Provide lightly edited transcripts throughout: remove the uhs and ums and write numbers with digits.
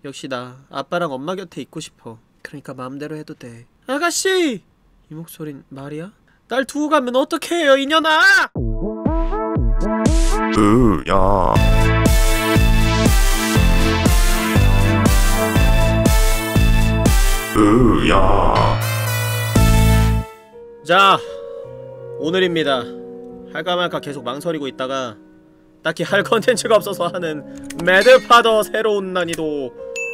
역시 나 아빠랑 엄마 곁에 있고 싶어. 그러니까 마음대로 해도 돼. 아가씨! 이 목소린 말이야? 날 두고 가면 어떡해요, 이년아! 야. 야. 자, 오늘입니다. 할까 말까 계속 망설이고 있다가 딱히 할 컨텐츠가 없어서 하는 매드파더 새로운 난이도,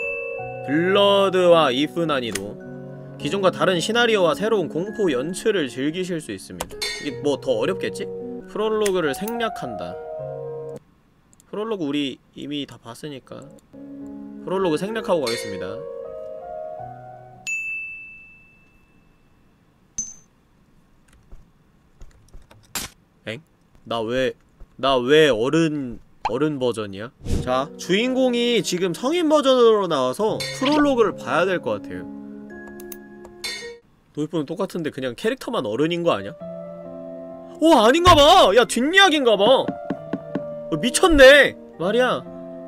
블러드와 이프 난이도. 기존과 다른 시나리오와 새로운 공포 연출을 즐기실 수 있습니다. 이게 뭐 더 어렵겠지? 프롤로그를 생략한다. 프롤로그 우리 이미 다 봤으니까 프롤로그 생략하고 가겠습니다. 엥? 나 왜 어른 버전이야? 자, 주인공이 지금 성인 버전으로 나와서 프롤로그를 봐야 될 것 같아요. 도입부는 똑같은데 그냥 캐릭터만 어른인 거 아니야? 오, 아닌가봐! 야, 뒷이야기인가봐! 미쳤네! 말이야.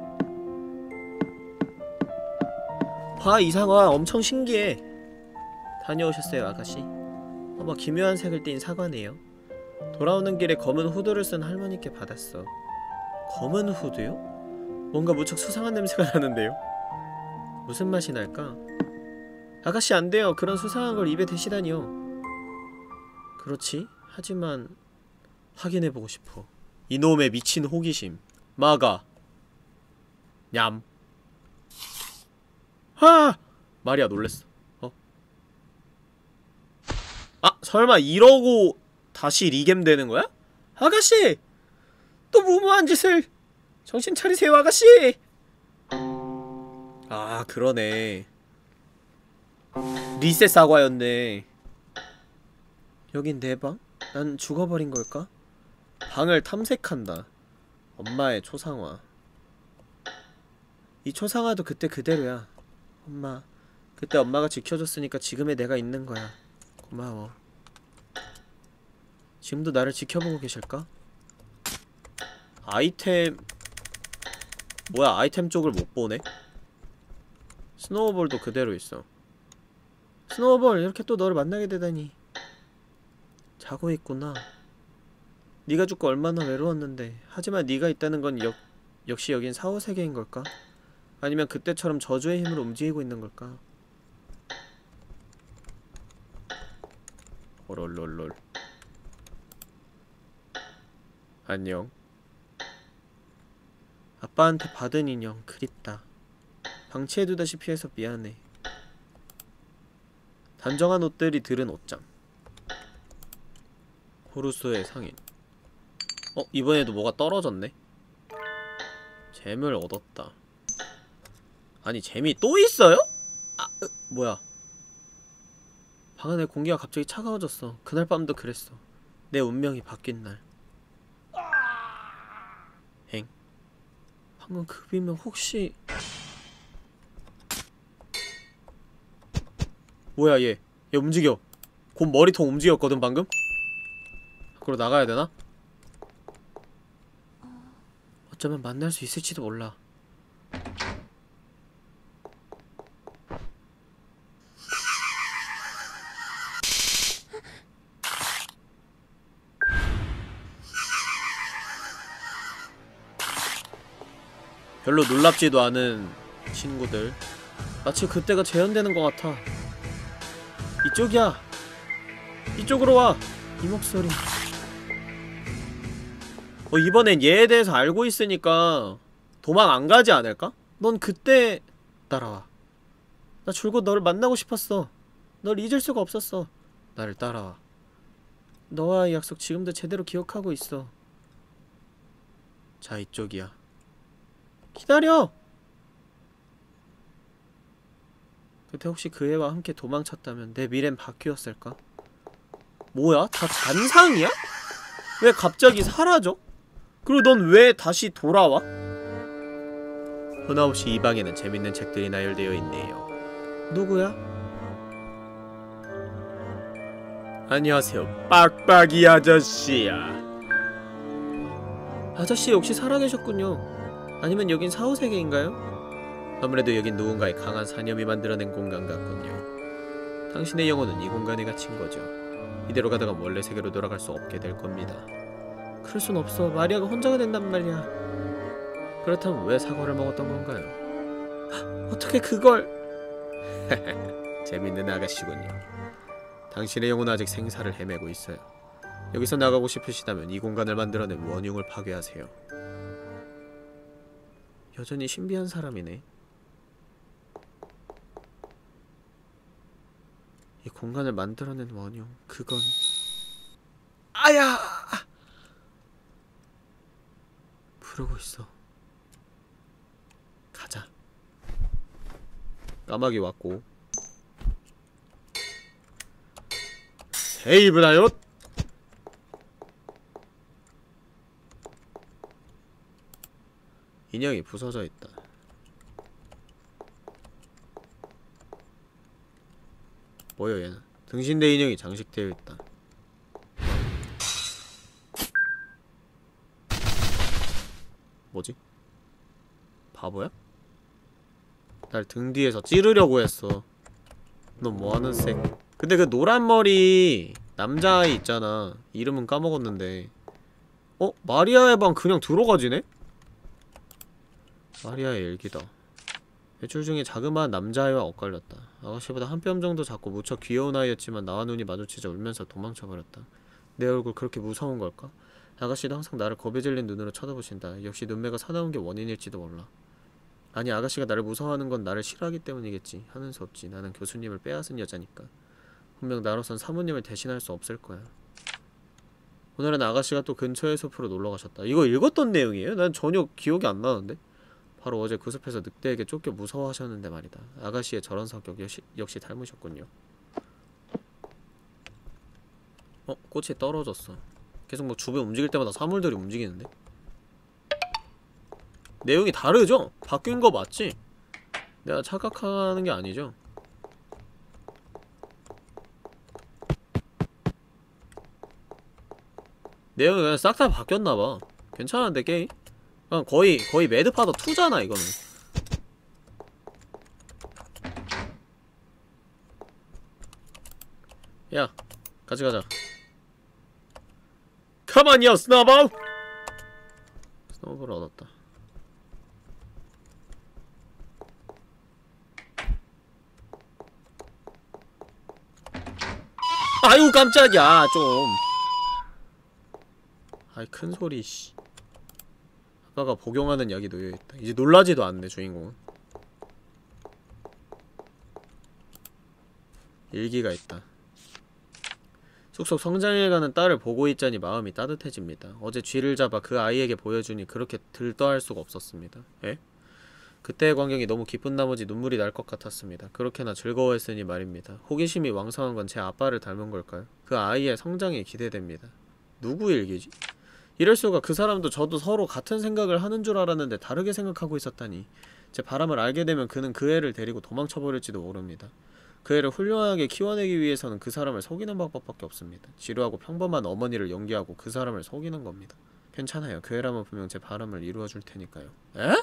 봐, 이 상황 엄청 신기해. 다녀오셨어요, 아가씨? 어머, 기묘한 색을 띤 사과네요. 돌아오는 길에 검은 후드를 쓴 할머니께 받았어. 검은 후드요? 뭔가 무척 수상한 냄새가 나는데요? 무슨 맛이 날까? 아가씨, 안 돼요. 그런 수상한 걸 입에 대시다니요. 그렇지? 하지만 확인해보고 싶어. 이놈의 미친 호기심. 마가. 냠. 하! 마리아 놀랬어. 아, 설마 이러고 다시 리겜 되는 거야? 아가씨! 또 무모한 짓을! 정신 차리세요, 아가씨! 아, 그러네. 리셋 사과였네. 여긴 내 방? 난 죽어버린 걸까? 방을 탐색한다. 엄마의 초상화. 이 초상화도 그때 그대로야. 엄마, 그때 엄마가 지켜줬으니까 지금의 내가 있는 거야. 고마워. 지금도 나를 지켜보고 계실까? 아이템... 뭐야, 아이템 쪽을 못 보네? 스노우볼도 그대로 있어. 스노우볼, 이렇게 또 너를 만나게 되다니. 자고 있구나. 네가 죽고 얼마나 외로웠는데. 하지만 네가 있다는 건 역시 여긴 사후세계인 걸까? 아니면 그때처럼 저주의 힘으로 움직이고 있는 걸까? 롤롤롤. 안녕. 아빠한테 받은 인형 그립다. 방치해두다시피 해서 미안해. 단정한 옷들이 들은 옷장. 호루스의 상인. 이번에도 뭐가 떨어졌네? 잼을 얻었다. 아니, 잼이 또 있어요? 아, 뭐야. 방 안에 공기가 갑자기 차가워졌어. 그날 밤도 그랬어. 내 운명이 바뀐 날. 엥? 방금 그 비명 혹시... 뭐야, 얘 움직여. 곧 머리통 움직였거든 방금? 밖으로 나가야 되나? 어쩌면 만날 수 있을지도 몰라. 별로 놀랍지도 않은 친구들. 마치 그때가 재현되는 것 같아. 이쪽이야. 이쪽으로 와. 이 목소리. 이번엔 얘에 대해서 알고 있으니까 도망 안 가지 않을까? 넌 그때 따라와. 나 줄곧 너를 만나고 싶었어. 널 잊을 수가 없었어. 나를 따라와. 너와의 약속 지금도 제대로 기억하고 있어. 자, 이쪽이야. 기다려! 그때 혹시 그 애와 함께 도망쳤다면 내 미래는 바뀌었을까? 뭐야? 다 잔상이야? 왜 갑자기 사라져? 그리고 넌 왜 다시 돌아와? 흔없이 이 방에는 재밌는 책들이 나열되어 있네요. 누구야? 안녕하세요, 빡빡이 아저씨야. 아저씨 역시 살아계셨군요. 아니면 여긴 사후세계인가요? 아무래도 여긴 누군가의 강한 사념이 만들어낸 공간 같군요. 당신의 영혼은 이 공간에 갇힌 거죠. 이대로 가다가 원래 세계로 돌아갈 수 없게 될 겁니다. 그럴 순 없어. 마리아가 혼자가 된단 말이야. 그렇다면 왜 사과를 먹었던 건가요? 어떻게 그걸... 재밌는 아가씨군요. 당신의 영혼은 아직 생사를 헤매고 있어요. 여기서 나가고 싶으시다면 이 공간을 만들어낸 원흉을 파괴하세요. 여전히 신비한 사람이네. 이 공간을 만들어낸 원흉, 그건... 아야! 부르고 있어. 가자. 까마귀 왔고. 세이브나요? 인형이 부서져 있다. 뭐야 얘는? 등신대 인형이 장식되어 있다. 뭐지? 바보야? 날 등 뒤에서 찌르려고 했어. 너 뭐하는 색? 근데 그 노란 머리 남자아이 있잖아. 이름은 까먹었는데. 마리아의 방 그냥 들어가지네? 마리아의 일기다. 외출 중에 자그마한 남자아이와 엇갈렸다. 아가씨보다 한 뼘 정도 작고 무척 귀여운 아이였지만 나와 눈이 마주치자 울면서 도망쳐버렸다. 내 얼굴 그렇게 무서운 걸까? 아가씨도 항상 나를 겁에 질린 눈으로 쳐다보신다. 역시 눈매가 사나운 게 원인일지도 몰라. 아니, 아가씨가 나를 무서워하는 건 나를 싫어하기 때문이겠지. 하는 수 없지. 나는 교수님을 빼앗은 여자니까. 분명 나로선 사모님을 대신할 수 없을 거야. 오늘은 아가씨가 또 근처의 숲으로 놀러가셨다. 이거 읽었던 내용이에요? 난 전혀 기억이 안 나는데? 바로 어제 그 숲에서 늑대에게 쫓겨 무서워하셨는데 말이다. 아가씨의 저런 성격 역시 닮으셨군요. 꽃이 떨어졌어. 계속 뭐 주변 움직일 때마다 사물들이 움직이는데? 내용이 다르죠? 바뀐 거 맞지? 내가 착각하는 게 아니죠? 내용이 그냥 싹 다 바뀌었나봐. 괜찮은데 게임? 그냥 거의 매드파더 2잖아 이거는. 야, 같이 가자. 가만히요, 스노볼! 스노볼을 얻었다. 아이고 깜짝이야 좀. 아이 큰소리 씨. 아까가 복용하는 약이 놓여있다. 이제 놀라지도 않네 주인공은. 일기가 있다. 쑥쑥 성장해가는 딸을 보고 있자니 마음이 따뜻해집니다. 어제 쥐를 잡아 그 아이에게 보여주니 그렇게 들떠할 수가 없었습니다. 에? 그때의 광경이 너무 기쁜 나머지 눈물이 날 것 같았습니다. 그렇게나 즐거워했으니 말입니다. 호기심이 왕성한 건 제 아빠를 닮은 걸까요? 그 아이의 성장이 기대됩니다. 누구 일기지? 이럴 수가. 그 사람도 저도 서로 같은 생각을 하는 줄 알았는데 다르게 생각하고 있었다니. 제 바람을 알게 되면 그는 그 애를 데리고 도망쳐버릴지도 모릅니다. 그 애를 훌륭하게 키워내기 위해서는 그 사람을 속이는 방법밖에 없습니다. 지루하고 평범한 어머니를 연기하고 그 사람을 속이는 겁니다. 괜찮아요. 그 애라면 분명 제 바람을 이루어줄 테니까요. 에?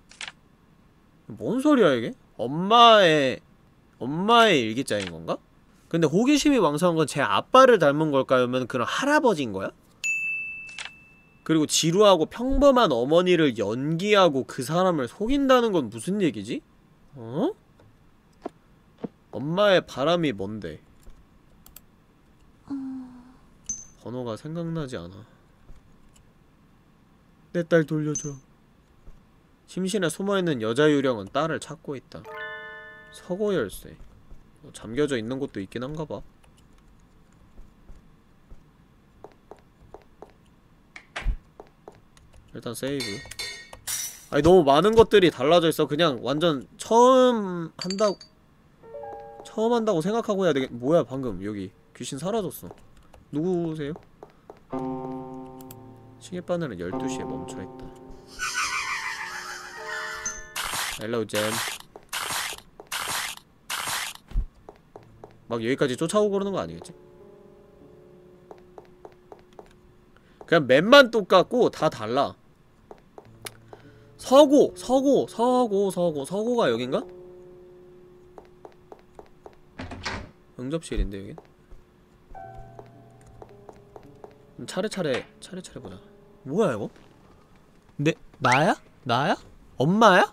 뭔 소리야 이게? 엄마의 일기장인 건가? 근데 호기심이 왕성한 건 제 아빠를 닮은 걸까요? 면 그런 할아버지인 거야? 그리고 지루하고 평범한 어머니를 연기하고 그 사람을 속인다는 건 무슨 얘기지? 어? 엄마의 바람이 뭔데? 번호가 생각나지 않아. 내 딸 돌려줘. 심신에 숨어있는 여자 유령은 딸을 찾고 있다. 서고 열쇠. 잠겨져 있는 곳도 있긴 한가봐. 일단 세이브. 아니 너무 많은 것들이 달라져 있어. 그냥 완전 처음 한다고 생각하고 해야 되겠... 뭐야 방금 여기 귀신 사라졌어. 누구세요? 시계바늘은 12시에 멈춰있다. 헬로우 젠. 막 여기까지 쫓아오고 그러는 거 아니겠지? 그냥 맵만 똑같고 다 달라. 서고가 여긴가? 응접실인데 여긴? 차례차례 보자. 뭐야 이거? 나야? 엄마야?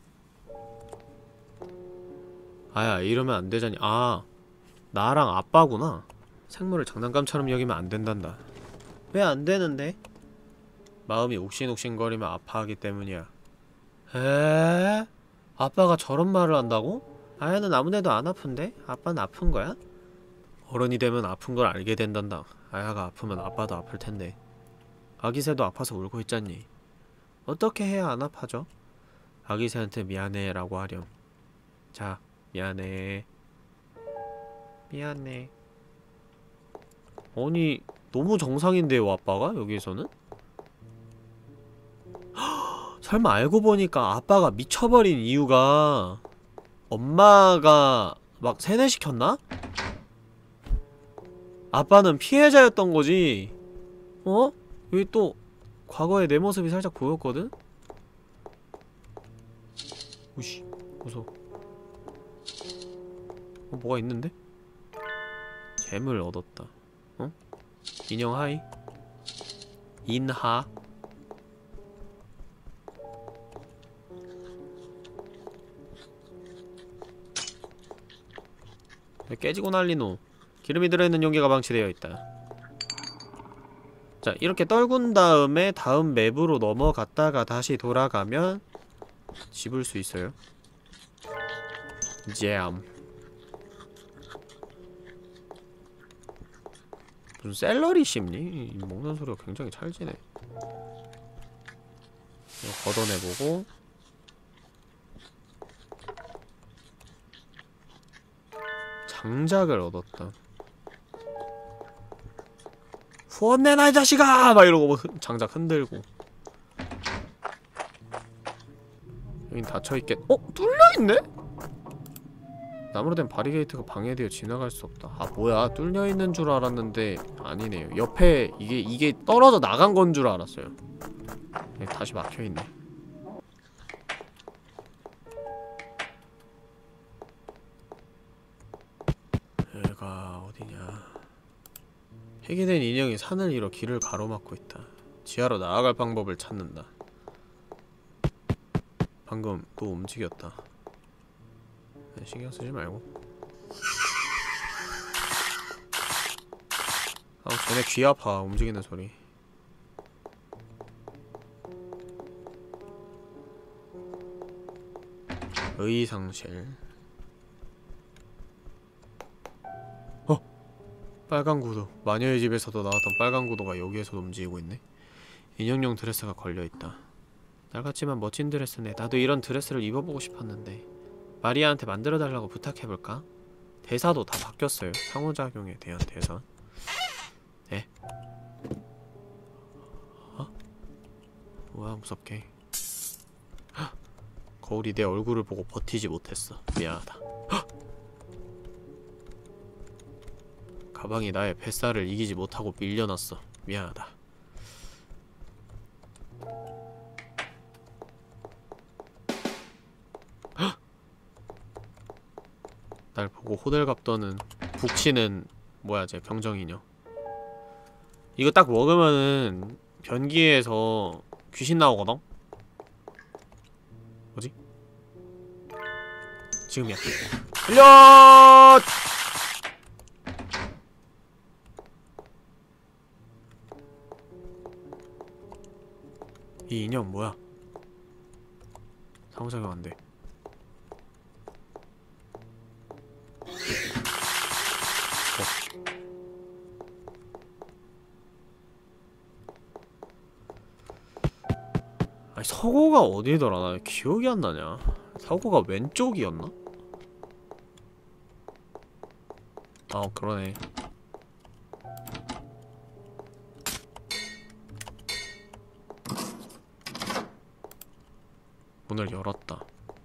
아야, 이러면 안 되잖니. 아, 나랑 아빠구나. 생물을 장난감처럼 여기면 안 된단다. 왜 안 되는데? 마음이 옥신옥신거리며 아파하기 때문이야. 에? 아빠가 저런 말을 한다고? 아야는 아무데도 안 아픈데? 아빠는 아픈 거야? 어른이 되면 아픈 걸 알게 된단다. 아야가 아프면 아빠도 아플 텐데. 아기새도 아파서 울고 있잖니. 어떻게 해야 안 아파져? 아기새한테 미안해 라고 하렴. 자, 미안해. 미안해. 아니, 너무 정상인데요, 아빠가? 여기서는? 설마 알고 보니까 아빠가 미쳐버린 이유가 엄마가 막 세뇌시켰나? 아빠는 피해자였던 거지. 어? 여기 또 과거의 내 모습이 살짝 보였거든? 우씨, 무서워. 뭐가 있는데? 잼을 얻었다. 어? 인형 하이? 인하? 깨지고 난리노. 기름이 들어있는 용기가 방치되어 있다. 자, 이렇게 떨군 다음에 다음 맵으로 넘어갔다가 다시 돌아가면 집을 수 있어요. 잼. 무슨 샐러리 씹니? 먹는 소리가 굉장히 찰지네. 이거 걷어내보고 장작을 얻었다. 후원 내놔 이 자식아! 막 이러고 장작 흔들고. 여긴 닫혀있겠... 뚫려있네? 나무로 된 바리게이트가 방해되어 지나갈 수 없다. 아 뭐야, 뚫려있는 줄 알았는데 아니네요. 옆에 이게 떨어져 나간 건 줄 알았어요. 다시 막혀있네. 여기가 어디냐. 해계된 인형이 산을 잃어 길을 가로막고 있다. 지하로 나아갈 방법을 찾는다. 방금 또 움직였다. 신경 쓰지 말고. 쟤네 귀 아파, 움직이는 소리. 의상실. 빨간 구두. 마녀의 집에서도 나왔던 빨간 구두가 여기에서도 움직이고 있네. 인형용 드레스가 걸려있다. 날 같지만 멋진 드레스네. 나도 이런 드레스를 입어보고 싶었는데. 마리아한테 만들어달라고 부탁해볼까? 대사도 다 바뀌었어요. 상호작용에 대한 대사. 네? 뭐야 무섭게. 헉! 거울이 내 얼굴을 보고 버티지 못했어. 미안하다. 헉! 가방이 나의 뱃살을 이기지 못하고 밀려났어. 미안하다. 헉! 날 보고 호들갑 떠는 북치는 뭐야 쟤 병정이녀. 이거 딱 먹으면은 변기에서 귀신 나오거든? 뭐지? 지금이야. 살려! 이 인형 뭐야? 상호작용 안 돼. 아니 서고가 어디더라? 나 기억이 안 나냐? 서고가 왼쪽이었나? 아 그러네. 문을 열었다.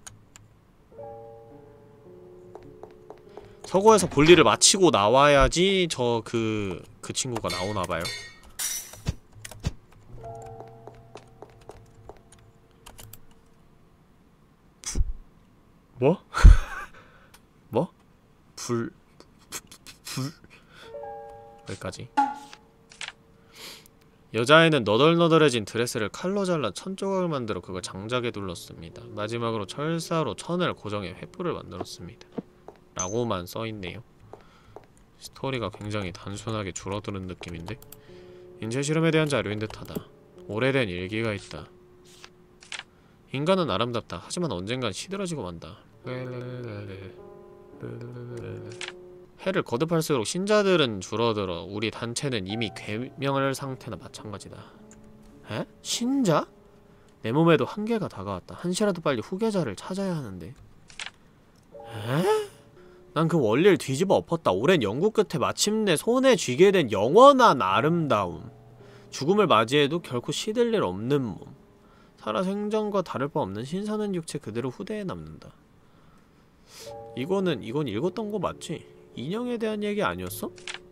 서고에서 볼일을 마치고 나와야지 그 친구가 나오나봐요. 뭐? 뭐? 불... 여기까지. 여자아이는 너덜너덜해진 드레스를 칼로 잘라 1000조각을 만들어 그걸 장작에 둘렀습니다. 마지막으로 철사로 천을 고정해 횃불을 만들었습니다. 라고만 써있네요. 스토리가 굉장히 단순하게 줄어드는 느낌인데? 인체 실험에 대한 자료인 듯하다. 오래된 일기가 있다. 인간은 아름답다. 하지만 언젠간 시들어지고 만다. 해를 거듭할수록 신자들은 줄어들어 우리 단체는 이미 괴멸 상태나 마찬가지다. 에? 신자? 내 몸에도 한계가 다가왔다. 한시라도 빨리 후계자를 찾아야 하는데. 에? 난 그 원리를 뒤집어 엎었다. 오랜 연구 끝에 마침내 손에 쥐게 된 영원한 아름다움. 죽음을 맞이해도 결코 시들 일 없는 몸. 살아 생전과 다를 바 없는 신선한 육체 그대로 후대에 남는다. 이건 읽었던 거 맞지? 인형에 대한 얘기 아니었어?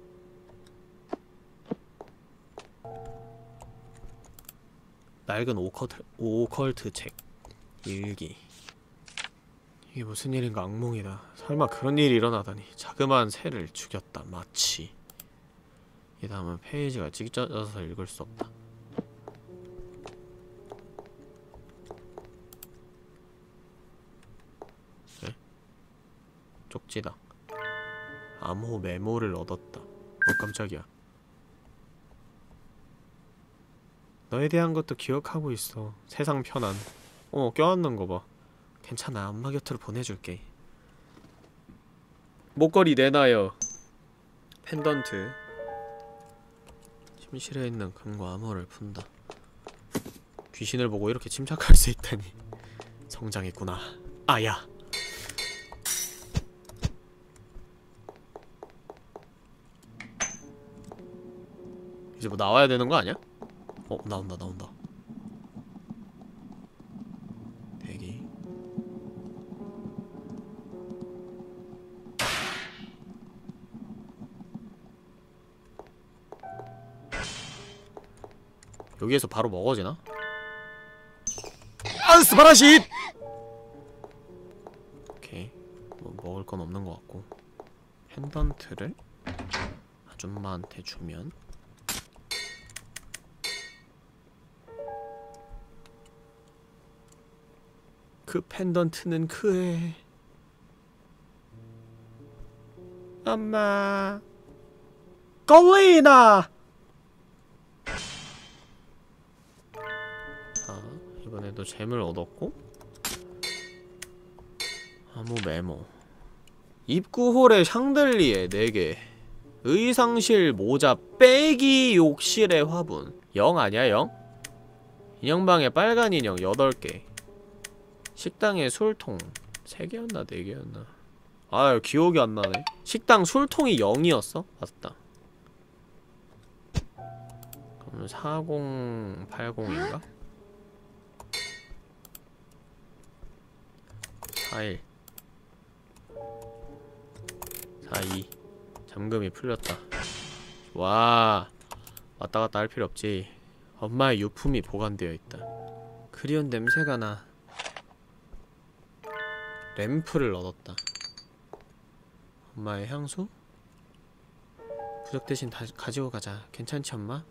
낡은 오컬트 책 일기. 이게 무슨 일인가 악몽이다. 설마 그런 일이 일어나다니. 자그마한 새를 죽였다. 마치. 이 다음은 페이지가 찢어져서 읽을 수 없다. 네? 쪽지다. 암호 메모를 얻었다. 깜짝이야. 너에 대한 것도 기억하고 있어. 세상 편안. 껴안는 거 봐. 괜찮아. 엄마 곁으로 보내줄게. 목걸이 내놔요. 펜던트. 침실에 있는 금과 암호를 푼다. 귀신을 보고 이렇게 침착할 수 있다니. 성장했구나. 아야. 이제 뭐 나와야 되는 거 아니야? 나온다. 대기. 여기에서 바로 먹어지나? 스파라쉿! 오케이. 뭐 먹을 건 없는 것 같고. 펜던트를 아줌마한테 주면 그 펜던트는 그의 엄마 꼴리나. 자, 이번에도 잼을 얻었고 아무 메모. 입구홀의 샹들리에 4개. 의상실 모자 빼기 욕실의 화분. 0 아니야 0? 인형방에 빨간 인형 8개. 식당에 술통 3개였나 4개였나. 아유 기억이 안 나네. 식당 술통이 0이었어? 맞다. 그럼 4080인가? 41 42 잠금이 풀렸다. 와 왔다갔다 할 필요 없지. 엄마의 유품이 보관되어 있다. 그리운 냄새가 나. 램프를 얻었다. 엄마의 향수? 부적 대신 가지고 가자. 괜찮지 엄마?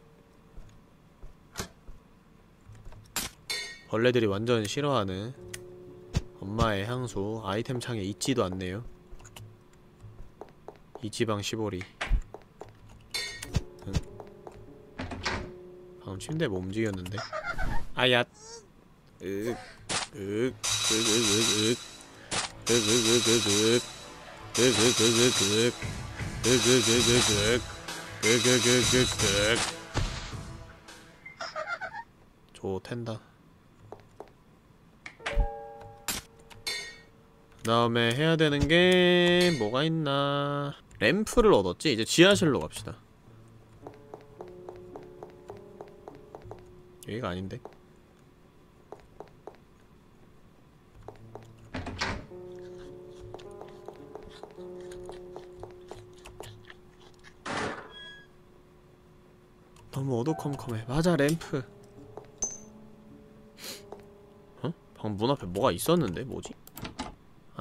벌레들이 완전 싫어하는 엄마의 향수. 아이템 창에 있지도 않네요. 이지방 시보리. 응. 방금 침대 뭐 움직였는데? 아야. 좋텐다. 그 다음에 해야 되는 게 뭐가 있나. 램프를 얻었지? 이제 지하실로 갑시다. 여기가 아닌데? 너무 어두컴컴해. 맞아 램프. 방금 문 앞에 뭐가 있었는데? 뭐지?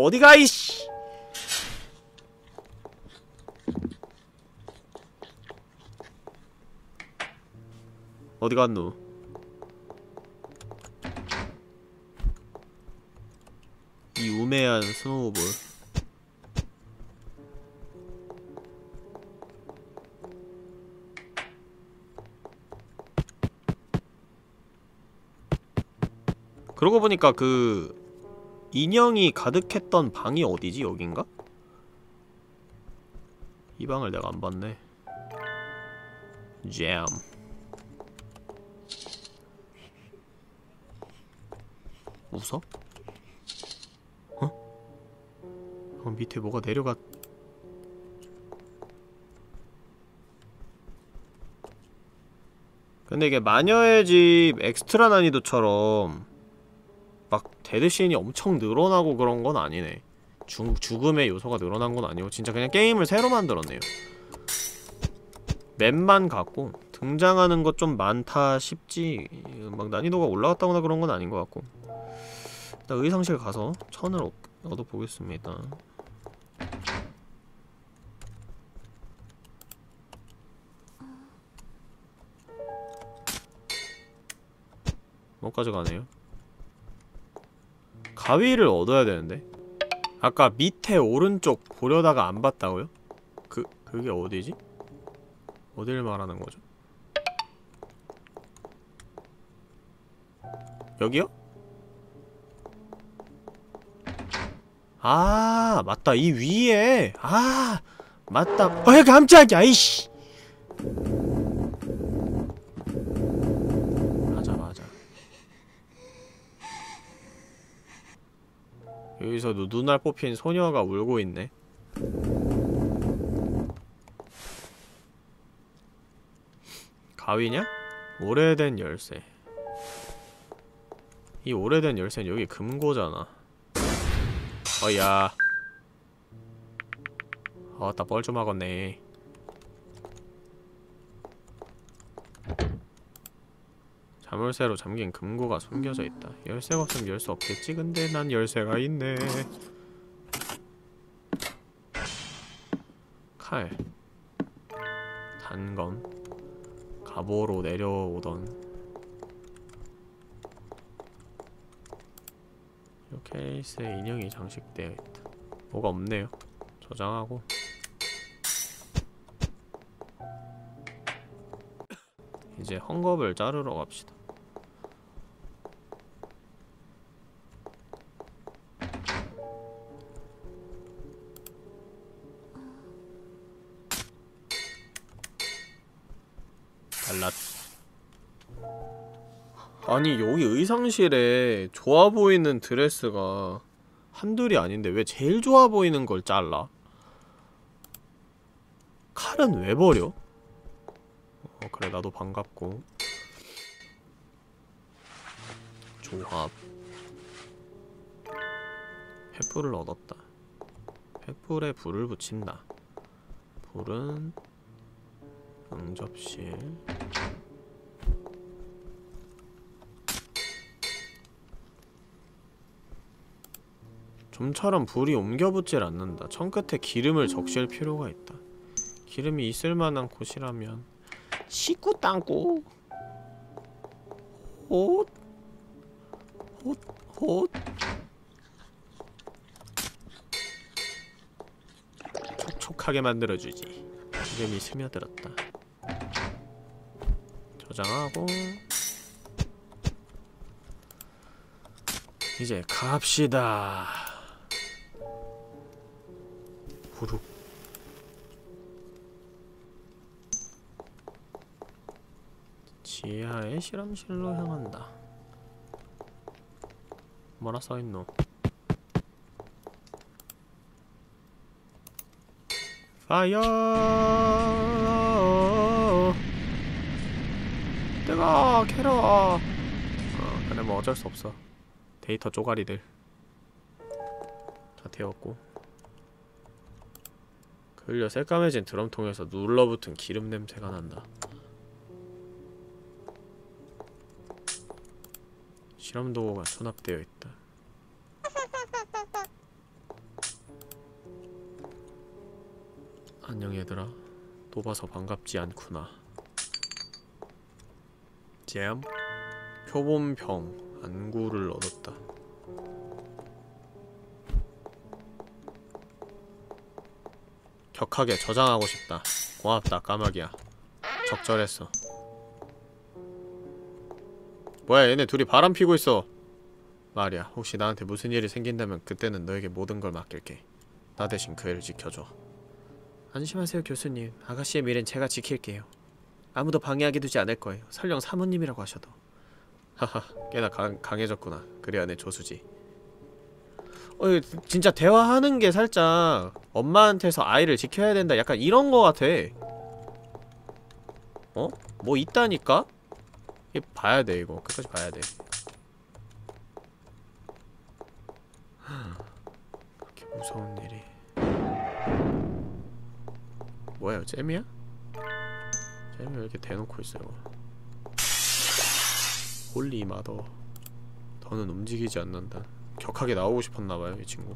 어디가 이씨. 어디 갔노? 이 우매한 스노우볼. 그러고 보니까 그 인형이 가득했던 방이 어디지? 여긴가? 이 방을 내가 안 봤네. 잼. 웃어? 밑에 뭐가 내려가. 근데 이게 마녀의 집 엑스트라 난이도처럼 막 데드씬이 엄청 늘어나고 그런 건 아니네. 죽음의 요소가 늘어난 건 아니고 진짜 그냥 게임을 새로 만들었네요. 맵만 같고 등장하는 것 좀 많다 싶지 막 난이도가 올라갔다거나 그런 건 아닌 것 같고. 일단 의상실 가서 천을 얻어보겠습니다. 못 가져가네요. 가위를 얻어야 되는데 아까 밑에 오른쪽 보려다가 안 봤다고요? 그게 어디지? 어딜 말하는 거죠? 여기요? 아 맞다 이 위에. 아 맞다. 깜짝이야 이씨. 맞아. 여기서 눈알 뽑힌 소녀가 울고 있네. 가위냐? 오래된 열쇠. 이 오래된 열쇠는 여기 금고잖아. 어야. 아따 뻘쭘하겠네. 자물쇠로 잠긴 금고가 숨겨져 있다. 열쇠가 없으면 열 수 없겠지? 근데 난 열쇠가 있네. 칼. 단검. 갑오로 내려오던. 이 케이스에 인형이 장식되어 있다. 뭐가 없네요. 저장하고. 이제 헝겊을 자르러 갑시다. 달랏. 아니 여기 의상실에 좋아 보이는 드레스가 한둘이 아닌데 왜 제일 좋아 보이는 걸 잘라? 칼은 왜 버려? 그래 나도 반갑고. 조합. 횃불을 얻었다. 횃불에 불을 붙인다. 불은 응접실. 좀처럼 불이 옮겨붙질 않는다. 천끝에 기름을 적실 필요가 있다. 기름이 있을만한 곳이라면 식구 땅고 톳 촉촉하게 만들어주지. 기름이 스며들었다. 저장하고 이제 갑시다. 후룩. 지하의 실험실로 향한다. 뭐라 써있노? 파이어 뜨거워 캐러. 그래 뭐 어쩔 수 없어. 데이터 쪼가리들 다 태웠고. 그을려 새까매진 드럼통에서 눌러붙은 기름 냄새가 난다. 실험 도구가 수납되어 있다. 안녕 얘들아. 또 봐서 반갑지 않구나. 잼? 표본병 안구를 얻었다. 격하게 저장하고 싶다. 고맙다 까마귀야. 적절했어. 뭐야 얘네 둘이 바람 피고 있어. 말이야 혹시 나한테 무슨 일이 생긴다면 그때는 너에게 모든 걸 맡길게. 나 대신 그 애를 지켜줘. 안심하세요 교수님. 아가씨의 미래는 제가 지킬게요. 아무도 방해하게 두지 않을 거예요. 설령 사모님이라고 하셔도. 하하 꽤나 강해졌구나. 그래야 내 조수지. 진짜 대화하는 게 살짝 엄마한테서 아이를 지켜야 된다 약간 이런 거 같아. 어? 뭐 있다니까? 이거 봐야 돼 이거. 끝까지 봐야 돼. 그렇게 무서운 일이. 뭐야 잼이야? 잼이 왜 이렇게 대놓고 있어요? 홀리 마더. 더는 움직이지 않는다. 격하게 나오고 싶었나봐요 이 친구.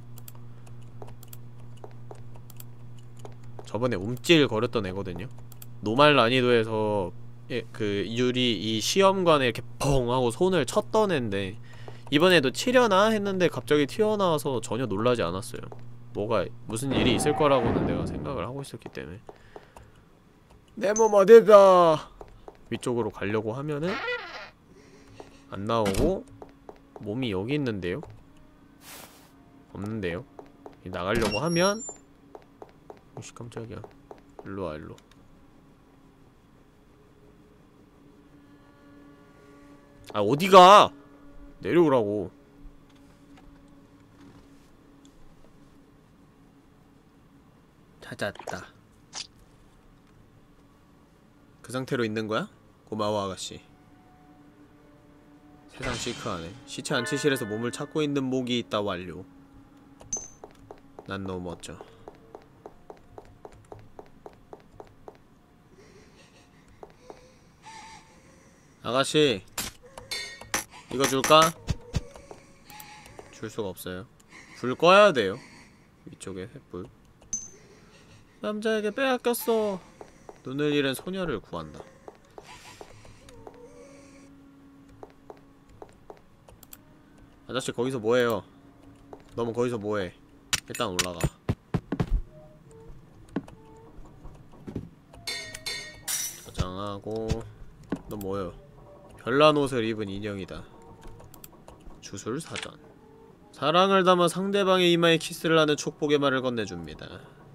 저번에 움찔거렸던 애거든요. 노말 난이도에서 그 유리 이 시험관에 이렇게 펑 하고 손을 쳤던 애인데 이번에도 치려나 했는데 갑자기 튀어나와서 전혀 놀라지 않았어요. 뭐가 무슨 일이 있을 거라고는 내가 생각을 하고 있었기 때문에. 내 몸 어디다. 위쪽으로 가려고 하면은 안 나오고 몸이 여기 있는데요? 없는데요? 나가려고 하면 오씨 깜짝이야. 일로와 일로. 아 어디가! 내려오라고. 찾았다. 그 상태로 있는 거야? 고마워 아가씨. 세상 시크하네. 시체 안치실에서 몸을 찾고 있는 목이 있다 완료. 난 너무 멋져. 아가씨 이거 줄까? 줄 수가 없어요. 불 꺼야 돼요. 위쪽에 횃불. 남자에게 빼앗겼어. 눈을 잃은 소녀를 구한다. 아저씨 거기서 뭐해요? 너무 거기서 뭐해? 일단 올라가. 저장하고. 너 뭐예요? 별난 옷을 입은 인형이다. 주술사전. 사랑을 담아 상대방의 이마에 키스를 하는 축복의 말을 건네줍니다.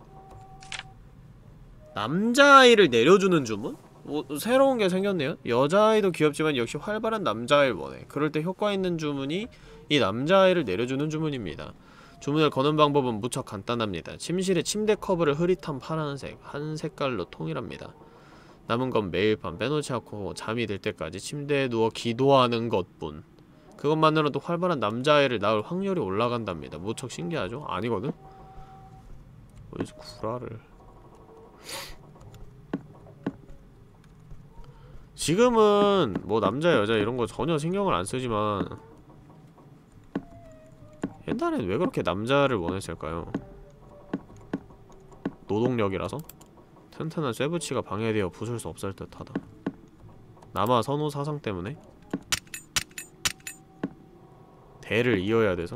남자아이를 내려주는 주문? 뭐 새로운 게 생겼네요? 여자아이도 귀엽지만 역시 활발한 남자아이를 원해. 그럴 때 효과 있는 주문이 이 남자아이를 내려주는 주문입니다. 주문을 거는 방법은 무척 간단합니다. 침실의 침대 커브를 흐릿한 파란색, 한 색깔로 통일합니다. 남은 건 매일 밤 빼놓지 않고 잠이 들 때까지 침대에 누워 기도하는 것뿐. 그것만으로도 활발한 남자아이를 낳을 확률이 올라간답니다. 무척 신기하죠? 아니거든? 어디서 구라를. 지금은 뭐 남자 여자 이런거 전혀 신경을 안 쓰지만 옛날엔 왜 그렇게 남자를 원했을까요? 노동력이라서? 튼튼한 쇠붙이가 방해되어 부술 수 없을 듯하다. 남아 선호 사상 때문에? 대를 이어야 돼서?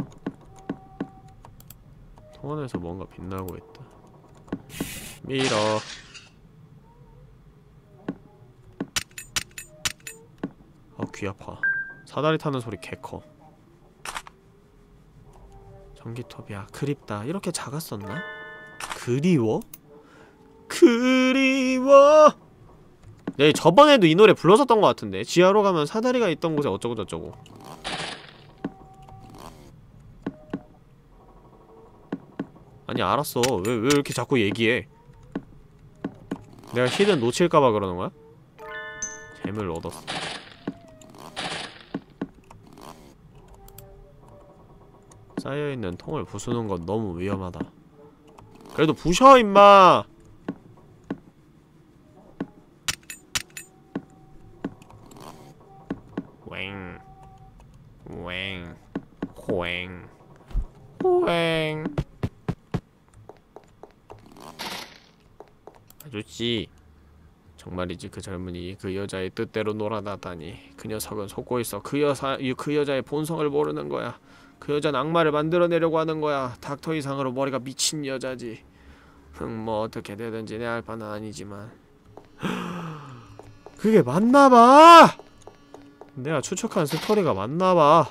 통 안에서 뭔가 빛나고 있다. 밀어. 귀 아파. 사다리 타는 소리 개커. 전기톱이야. 그립다. 이렇게 작았었나? 그리워? 그리워! 네, 저번에도 이 노래 불렀었던 것 같은데. 지하로 가면 사다리가 있던 곳에 어쩌고저쩌고. 아니 알았어. 왜 이렇게 자꾸 얘기해? 내가 히든 놓칠까봐 그러는 거야? 잼을 얻었어. 쌓여있는 통을 부수는 건 너무 위험하다. 그래도 부셔 임마! 웽 웽 호엥 호엥. 아저씨, 정말이지 그 젊은이 그 여자의 뜻대로 놀아나다니. 그 녀석은 속고 있어. 그 여자의 본성을 모르는 거야. 그 여자는 악마를 만들어내려고 하는 거야. 닥터 이상으로 머리가 미친 여자지. 뭐 어떻게 되든지 내 알 바는 아니지만 그게 맞나봐! 내가 추측한 스토리가 맞나봐.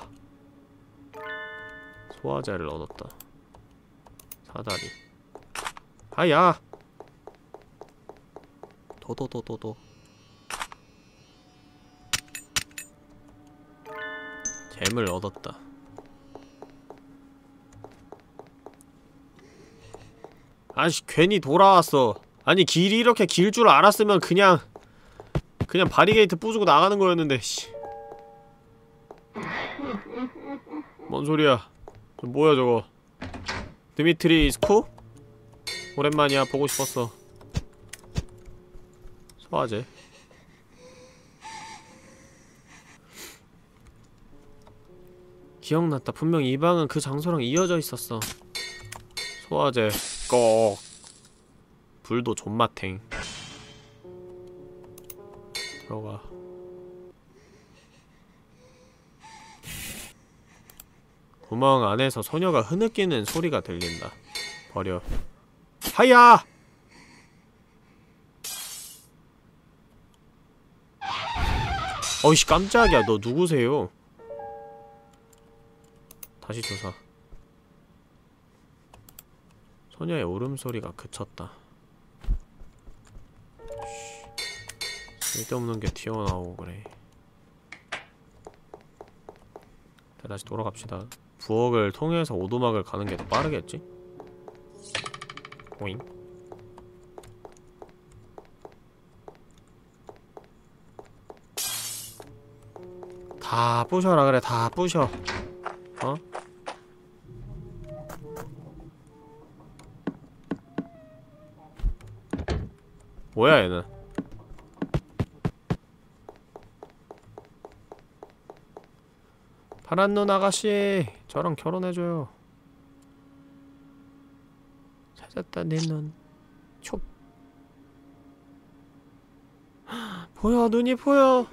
소화제를 얻었다. 사다리. 아야! 도도도도도. 잼을 얻었다. 아씨, 괜히 돌아왔어. 아니, 길이 이렇게 길 줄 알았으면 그냥 바리게이트 부수고 나가는 거였는데, 씨. 뭔 소리야. 뭐야 저거. 드미트리 스쿠? 오랜만이야. 보고 싶었어. 소화제. 기억났다. 분명 이 방은 그 장소랑 이어져 있었어. 소화제 꺽. 불도 존맛탱. 들어가. 구멍 안에서 소녀가 흐느끼는 소리가 들린다. 버려. 하야! 어이씨, 깜짝이야. 너 누구세요? 다시 조사. 소녀의 울음소리가 그쳤다. 쓸데없는 게 튀어나오고 그래. 자, 다시 돌아갑시다. 부엌을 통해서 오두막을 가는 게 더 빠르겠지? 오잉. 다 부셔라 그래. 다 부셔. 어? 뭐야 얘는. 파란눈 아가씨, 저랑 결혼해줘요. 찾았다 내 눈. 촉. 보여, 눈이 보여.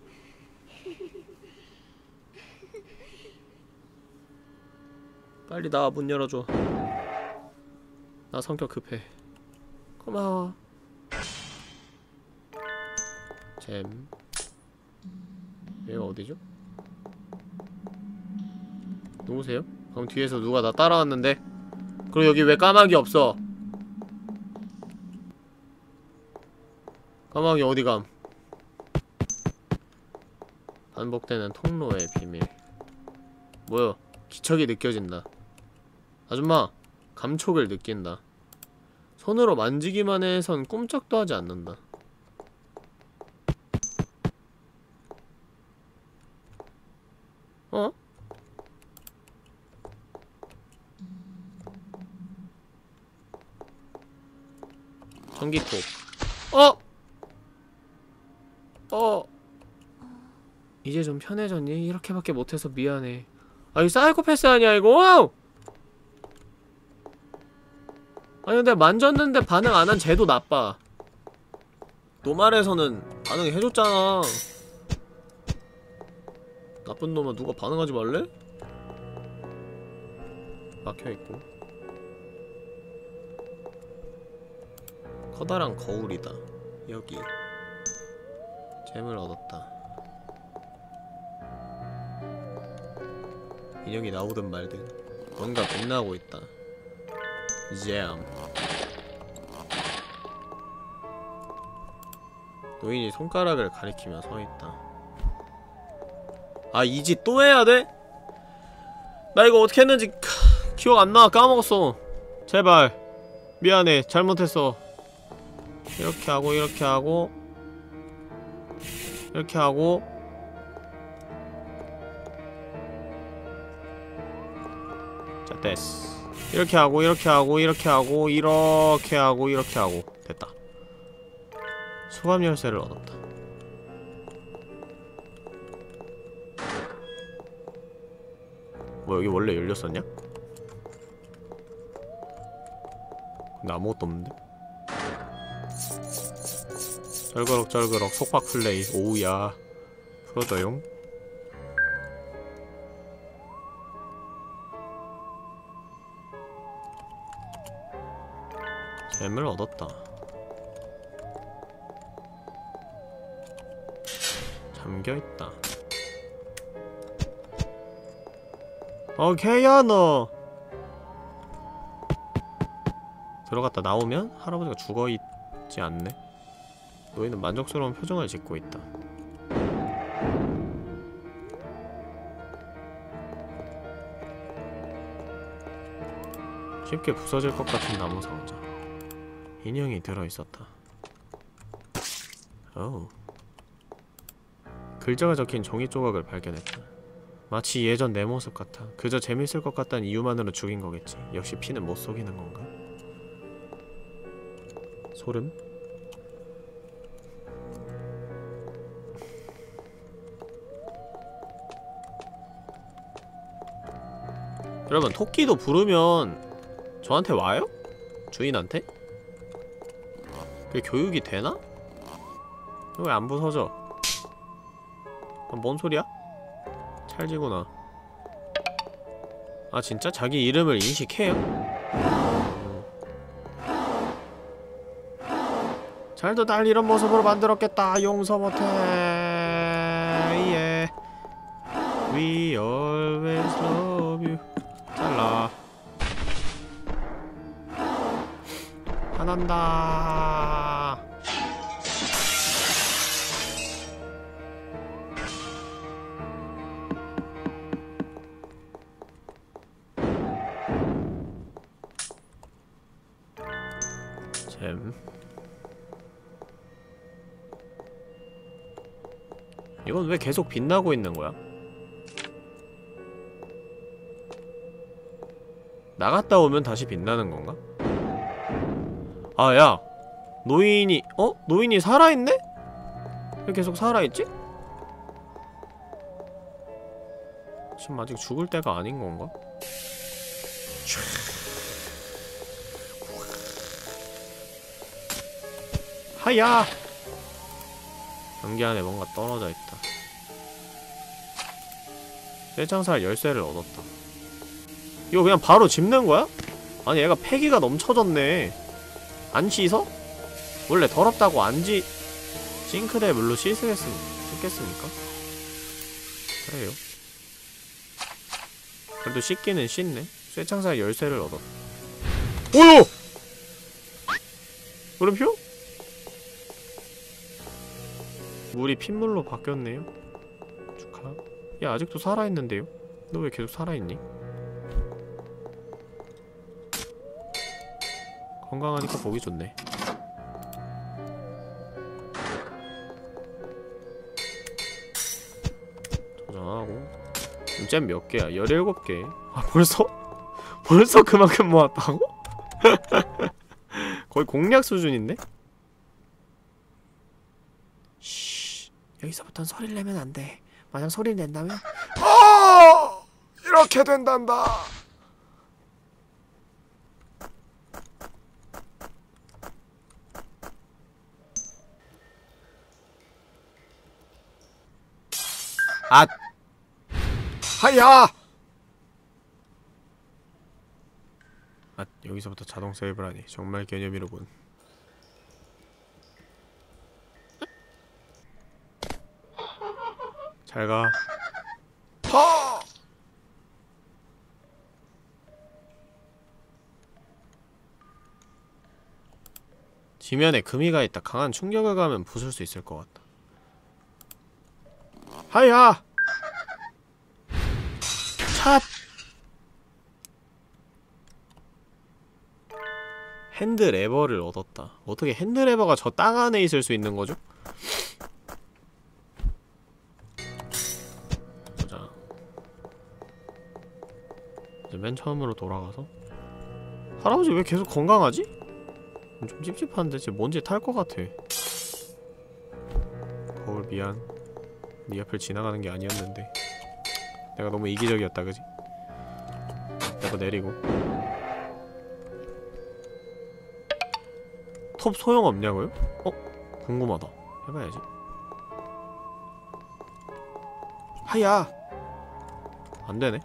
빨리 나와. 문 열어줘. 나 성격 급해. 고마워. 잼. 얘가 어디죠? 누구세요? 그럼 뒤에서 누가 나 따라왔는데? 그럼 여기 왜 까마귀 없어? 까마귀 어디감? 반복되는 통로의 비밀. 뭐야? 기척이 느껴진다. 아줌마! 감촉을 느낀다. 손으로 만지기만 해선 꼼짝도 하지 않는다. 어? 전기톱. 이제 좀 편해졌니? 이렇게밖에 못해서 미안해. 아, 이거 사이코패스 아니야 이거? 아니 근데 만졌는데 반응 안 한 쟤도 나빠. 노말에서는 반응해줬잖아. 나쁜 놈아, 누가 반응하지 말래? 막혀있고. 커다란 거울이다. 여기 잼을 얻었다. 인형이 나오든 말든 뭔가 빛나고 있다. 잼. 노인이 손가락을 가리키며 서있다. 아, 이 짓 또 해야 돼? 나 이거 어떻게 했는지 기억 안 나. 까먹었어. 제발. 미안해. 잘못했어. 이렇게 하고, 이렇게 하고, 이렇게 하고. 자, 됐어. 이렇게 하고 이렇게 하고 이렇게 하고 이렇게 하고 이렇게 하고 됐다. 수감 열쇠를 얻었다. 뭐 여기 원래 열렸었냐? 근데 아무것도 없는데? 쩔그럭 속박 플레이. 오우야 풀어줘용. 잼을 얻었다. 잠겨있다. 개야 너. 들어갔다 나오면 할아버지가 죽어있지 않네. 너희는 만족스러운 표정을 짓고 있다. 쉽게 부서질 것 같은 나무 상자. 인형이 들어있었다. 어우. 글자가 적힌 종이 조각을 발견했다. 마치 예전 내 모습 같아. 그저 재밌을 것 같다는 이유만으로 죽인 거겠지. 역시 피는 못 속이는 건가? 소름? 여러분, 토끼도 부르면 저한테 와요? 주인한테? 그게 교육이 되나? 왜 안 부서져? 뭔 소리야? 찰지구나. 아 진짜? 자기 이름을 인식해요? 잘도 날 이런 모습으로 만들었겠다. 용서 못해. 예. We always love you. 잘라. 화난다. 잼. 이건 왜 계속 빛나고 있는 거야? 나갔다 오면 다시 빛나는 건가? 아, 야! 노인이, 노인이 살아있네? 왜 계속 살아있지? 지금 아직 죽을 때가 아닌 건가? 하야! 경기 안에 뭔가 떨어져 있다. 쇠창살 열쇠를 얻었다. 이거 그냥 바로 집는 거야? 아니 얘가 폐기가 넘쳐졌네. 안 씻어? 원래 더럽다고 싱크대에 물로 씻겠습니까? 그래요. 그래도 씻기는 씻네. 쇠창살 열쇠를 얻었다. 오요! 물음표? 물이 핏물로 바뀌었네요. 축하. 야 아직도 살아있는데요? 너 왜 계속 살아있니? 건강하니까 보기 좋네. 저장하고. 잼 몇 개야? 17개. 아 벌써 그만큼 모았다고? 거의 공략 수준인데? 쉬, 여기서부턴 소리를 내면 안 돼. 만약 소리를 낸다면 이렇게 된단다. 아, 하야! 아, 여기서부터 자동 세이브라니. 정말 개념이로군. 잘가. 하! 지면에 금이가 있다. 강한 충격을 가하면 부술 수 있을 것 같다. 하야! 찻! 핸드레버를 얻었다. 어떻게 핸드레버가 저 땅 안에 있을 수 있는 거죠? 보자. 이제 맨 처음으로 돌아가서 할아버지 왜 계속 건강하지? 좀 찝찝한데 쟤 뭔지 탈 것 같아. 거울 미안. 네 앞을 지나가는 게 아니었는데 내가 너무 이기적이었다 그지? 내가 내리고 톱 소용없냐고요? 궁금하다. 해봐야지. 하야! 안되네.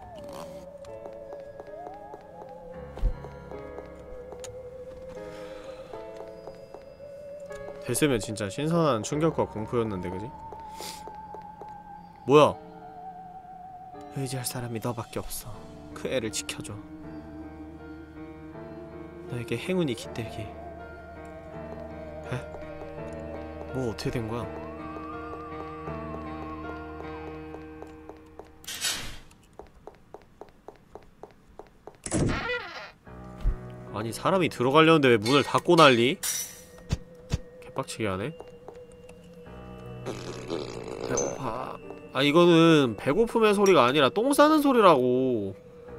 됐으면 진짜 신선한 충격과 공포였는데 그지? 뭐야? 의지할 사람이 너밖에 없어. 그 애를 지켜줘. 너에게 행운이 깃들게. 에? 뭐 어떻게 된 거야? 아니 사람이 들어가려는데 왜 문을 닫고 난리? 개빡치게 하네. 배고파. 아 이거는 배고픔의 소리가 아니라 똥 싸는 소리라고.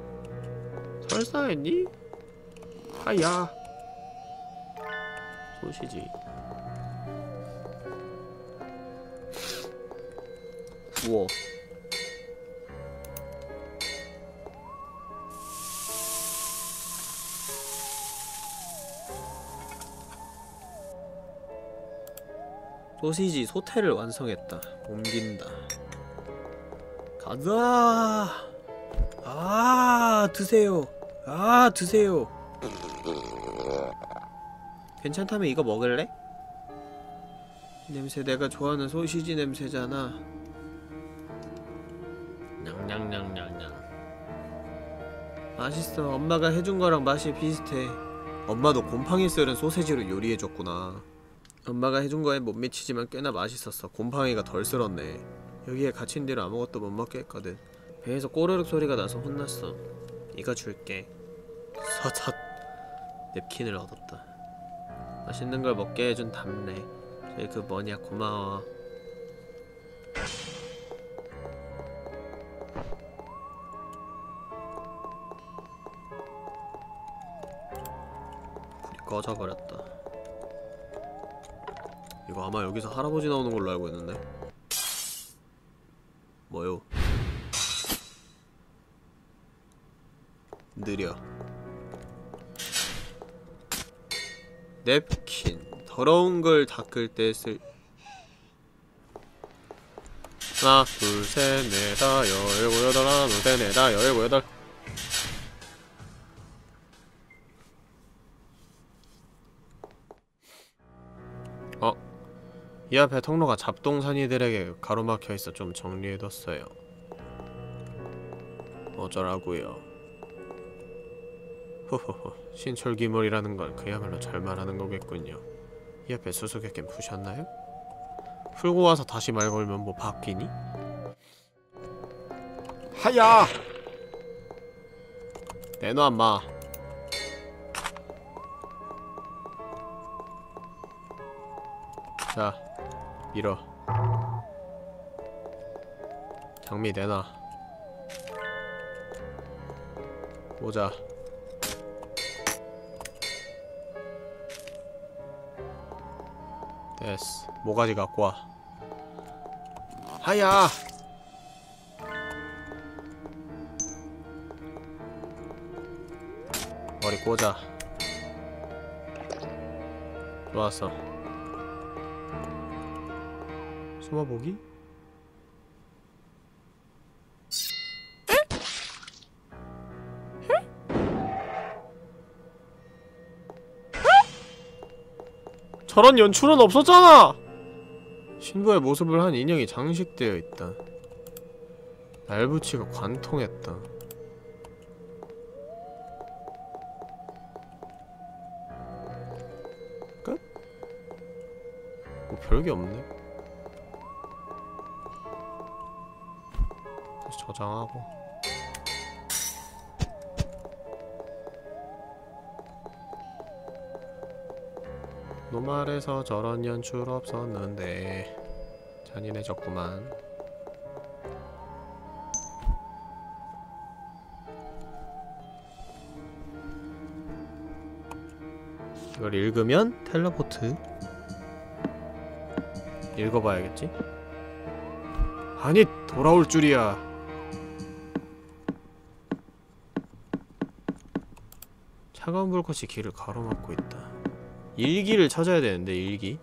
설사했니? 하야. 소시지. 우와. 소시지 소태를 완성했다. 옮긴다. 가자. 아 드세요. 아 드세요. 괜찮다면 이거 먹을래? 냄새 내가 좋아하는 소시지 냄새잖아. 냥냥냥냥냥. 맛있어. 엄마가 해준 거랑 맛이 비슷해. 엄마도 곰팡이 썰은 소세지로 요리해줬구나. 엄마가 해준 거에 못 미치지만 꽤나 맛있었어. 곰팡이가 덜 쓸었네. 여기에 갇힌 뒤로 아무것도 못 먹게 했거든. 배에서 꼬르륵 소리가 나서 혼났어. 이거 줄게. 서첫 냅킨을 얻었다. 맛있는 걸 먹게 해준 답례. 저기 그 뭐냐 고마워. 불이 꺼져버렸다. 이거 아마 여기서 할아버지 나오는 걸로 알고 있는데. 뭐요? 느려. 냅킨. 더러운 걸 닦을 때 쓸. 하나, 둘, 셋, 넷, 다, 여, 일곱, 여덟, 하나, 둘, 셋, 넷, 다, 여, 일곱, 여덟. 이 앞에 통로가 잡동사니들에게 가로막혀있어. 좀 정리해뒀어요. 어쩌라고요. 호호호. 신철기물이라는 건 그야말로 절말하는 거겠군요. 이 앞에 수수께끼 푸셨나요? 풀고 와서 다시 말 걸면 뭐 바뀌니? 하야! 내놔 마. 자 밀어. 장미 내놔. 모자. 됐어. 모가지 갖고 와. 하야! 머리 꽂아. 좋았어. 숨어보기? 저런 연출은 없었잖아! 신부의 모습을 한 인형이 장식되어 있다. 날붙이가 관통했다. 끝? 뭐 별게 없네. 다시 저장하고. 노말에서 저런 연출 없었는데 잔인해졌구만. 이걸 읽으면 텔레포트. 읽어봐야겠지? 아니, 돌아올 줄이야. 차가운 불꽃이 길을 가로막고 있다. 일기를 찾아야 되는데, 일기.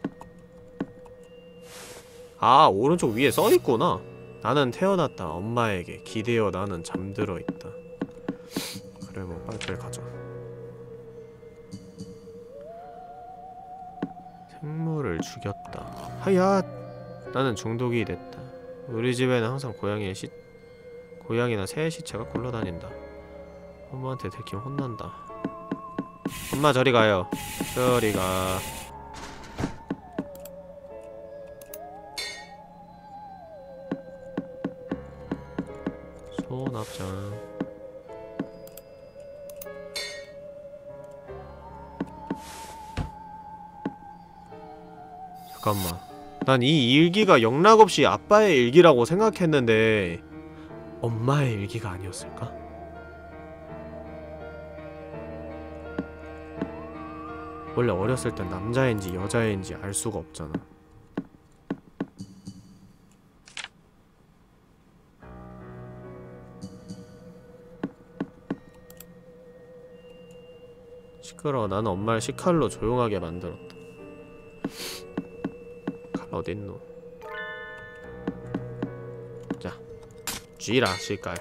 아, 오른쪽 위에 써있구나. 나는 태어났다. 엄마에게 기대어 나는 잠들어 있다. 그래, 뭐 빨리빨리 가자. 생물을 죽였다. 하야! 나는 중독이 됐다. 우리 집에는 항상 고양이나 새의 시체가 굴러다닌다. 엄마한테 들키면 혼난다. 엄마 저리 가요. 저리 가. 소납장. 잠깐만. 난 이 일기가 영락없이 아빠의 일기라고 생각했는데 엄마의 일기가 아니었을까? 원래 어렸을 땐 남자인지 여자인지 알 수가 없잖아. 시끄러워. 나는 엄마를 식칼로 조용하게 만들었다. 칼 어딨노? 자, 쥐라 식칼.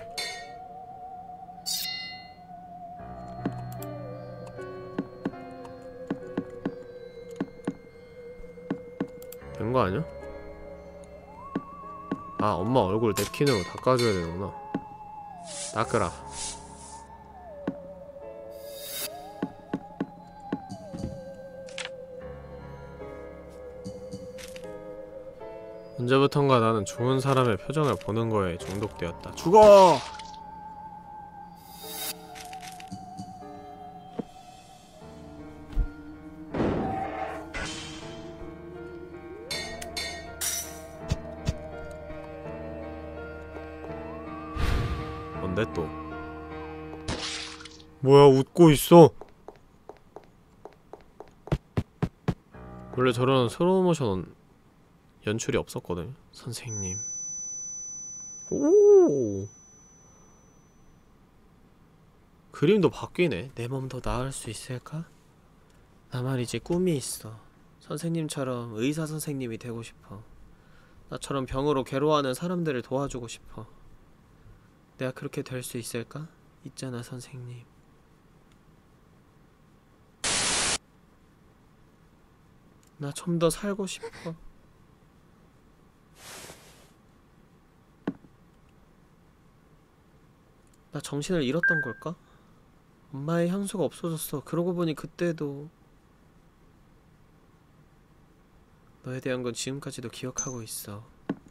된 거 아니야? 아, 엄마 얼굴 냅킨으로 닦아줘야 되는구나. 닦으라. 언제부턴가 나는 좋은 사람의 표정을 보는 거에 중독되었다. 죽어! 뭔데 또? 뭐야, 웃고 있어? 원래 저런 스로우모션 연출이 없었거든요. 선생님. 오. 그림도 바뀌네. 내 몸 더 나을 수 있을까? 나 말이지 꿈이 있어. 선생님처럼 의사 선생님이 되고 싶어. 나처럼 병으로 괴로워하는 사람들을 도와주고 싶어. 내가 그렇게 될 수 있을까? 있잖아, 선생님. 나 좀 더 살고 싶어. 나 정신을 잃었던 걸까? 엄마의 향수가 없어졌어. 그러고 보니 그때도 너에 대한 건 지금까지도 기억하고 있어.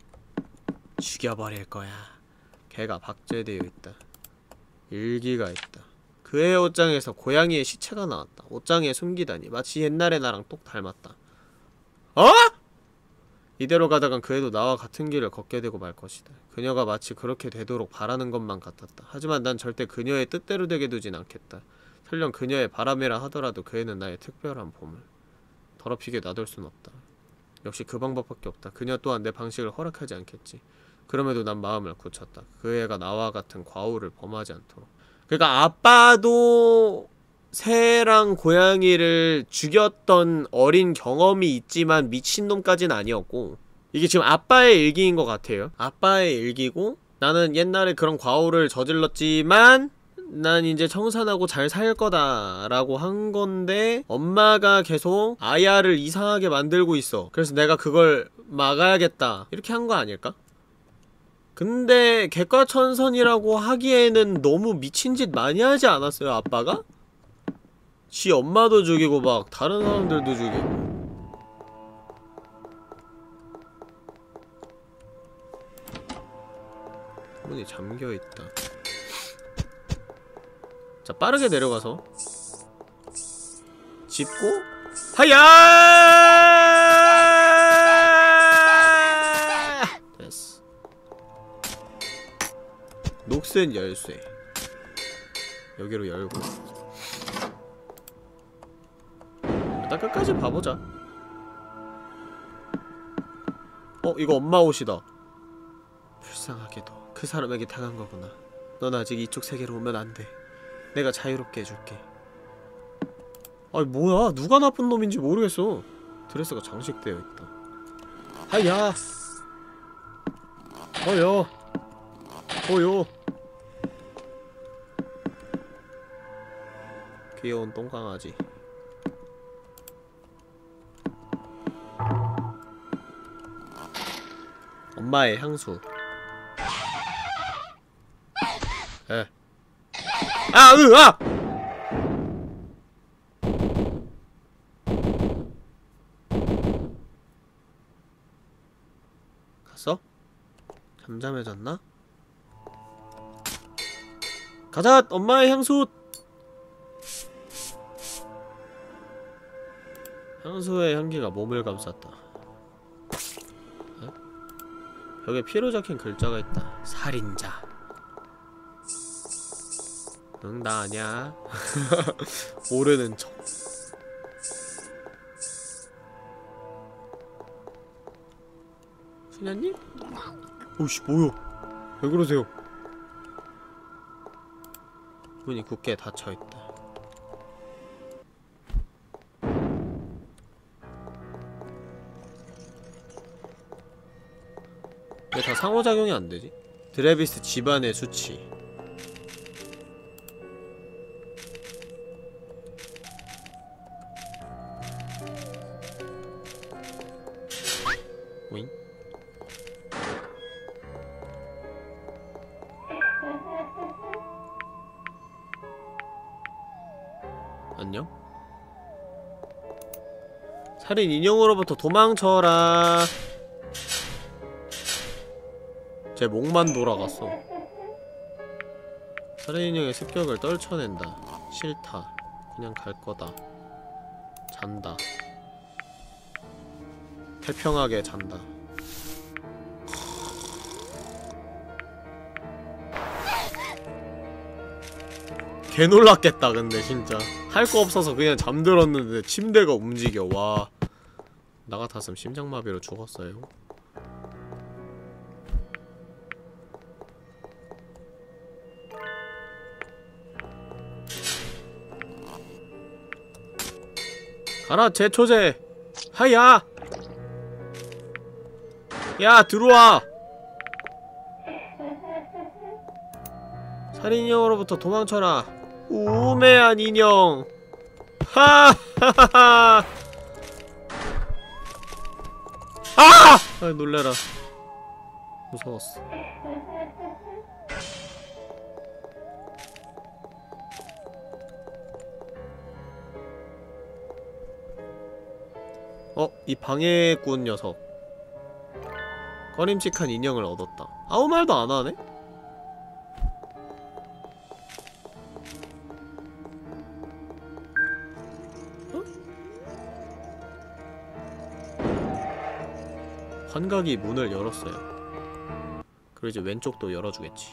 죽여버릴 거야. 걔가 박제되어 있다. 일기가 있다. 그의 옷장에서 고양이의 시체가 나왔다. 옷장에 숨기다니. 마치 옛날의 나랑 똑 닮았다. 어?! 이대로 가다간 그 애도 나와 같은 길을 걷게 되고 말 것이다. 그녀가 마치 그렇게 되도록 바라는 것만 같았다. 하지만 난 절대 그녀의 뜻대로 되게 두진 않겠다. 설령 그녀의 바람이라 하더라도 그 애는 나의 특별한 보물. 더럽히게 놔둘 순 없다. 역시 그 방법밖에 없다. 그녀 또한 내 방식을 허락하지 않겠지. 그럼에도 난 마음을 굳혔다. 그 애가 나와 같은 과오를 범하지 않도록. 그러니까 아빠도 새랑 고양이를 죽였던 어린 경험이 있지만 미친놈까진 아니었고, 이게 지금 아빠의 일기인 것 같아요. 아빠의 일기고, 나는 옛날에 그런 과오를 저질렀지만 난 이제 청산하고 잘 살 거다 라고 한 건데, 엄마가 계속 아야를 이상하게 만들고 있어. 그래서 내가 그걸 막아야겠다 이렇게 한 거 아닐까? 근데 객과천선이라고 하기에는 너무 미친 짓 많이 하지 않았어요, 아빠가? 지 엄마도 죽이고 막 다른 사람들도 죽이고. 문이 잠겨있다. 자, 빠르게 내려가서 짚고 하야! 됐어. 녹슨 열쇠. 여기로 열고 일단 끝까지 봐보자. 이거 엄마 옷이다. 불쌍하게도 그 사람에게 당한 거구나. 넌 아직 이쪽 세계로 오면 안 돼. 내가 자유롭게 해줄게. 아니 뭐야, 누가 나쁜 놈인지 모르겠어. 드레스가 장식되어 있다. 하야. 어여. 귀여운 똥강아지. 엄마의 향수. 에. 아! 갔어? 잠잠해졌나? 가자! 엄마의 향수! 향수의 향기가 몸을 감쌌다. 에? 벽에 피로 적힌 글자가 있다. 살인자. 응, 나 아냐. 모르는 척. 신현님? 오씨, 뭐야? 왜 그러세요? 문이 굳게 닫혀있다. 왜 다 상호작용이 안되지? 드레비스 집안의 수치. 오잉? 안녕? 살인 인형으로부터 도망쳐라. 제 목만 돌아갔어. 살인 인형의 습격을 떨쳐낸다. 싫다. 그냥 갈 거다. 잔다. 태평하게 잔다. 개 놀랐겠다. 근데 진짜 할 거 없어서 그냥 잠들었는데 침대가 움직여. 와, 나 같았으면 심장마비로 죽었어요. 가라 제초제. 하야. 야, 들어와. 살인 인형으로부터 도망쳐라. 우매한 인형. 하하하하. 아! 놀래라. 무서웠어. 이 방해꾼 녀석. 꺼림칙한 인형을 얻었다. 아무 말도 안 하네? 환각이 문을 열었어요. 그리고 이제 왼쪽도 열어주겠지.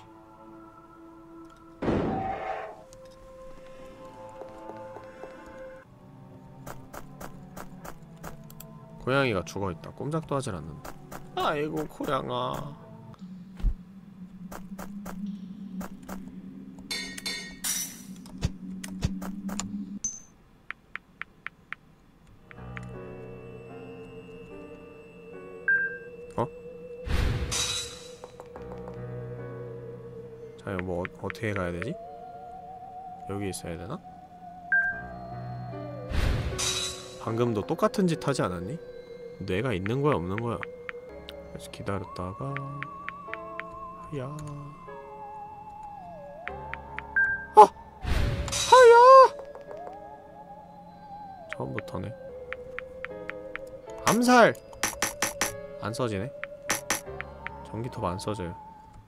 고양이가 죽어있다. 꼼짝도 하질 않는다. 아이고 고양아. 자, 이거 뭐 어떻게 가야 되지? 여기 있어야 되나? 방금도 똑같은 짓 하지 않았니? 뇌가 있는 거야 없는 거야? 그래서 기다렸다가 하야. 하야. 처음부터네. 암살. 안 써지네. 전기톱 안 써져요.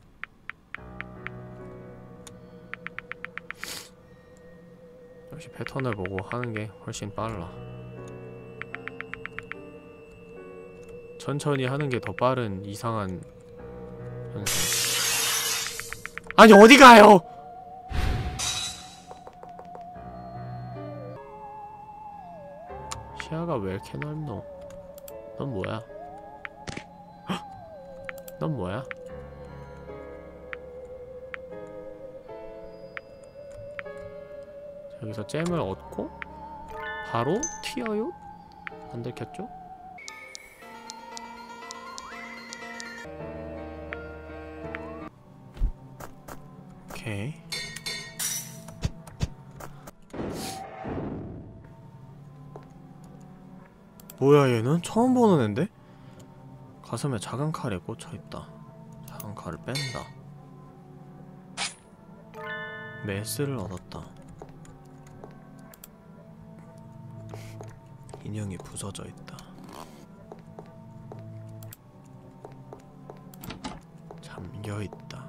역시 패턴을 보고 하는 게 훨씬 빨라. 천천히 하는 게 더 빠른 이상한 현상. 아니 어디 가요? 시야가 왜 이렇게 넓노? 넌 뭐야? 헉! 넌 뭐야? 여기서 잼을 얻고 바로 튀어요? 안 들켰죠? 오케이. 뭐야 얘는? 처음 보는 앤데? 가슴에 작은 칼이 꽂혀있다. 작은 칼을 뺀다. 메스를 얻었다. 인형이 부서져 있다. 잠겨 있다.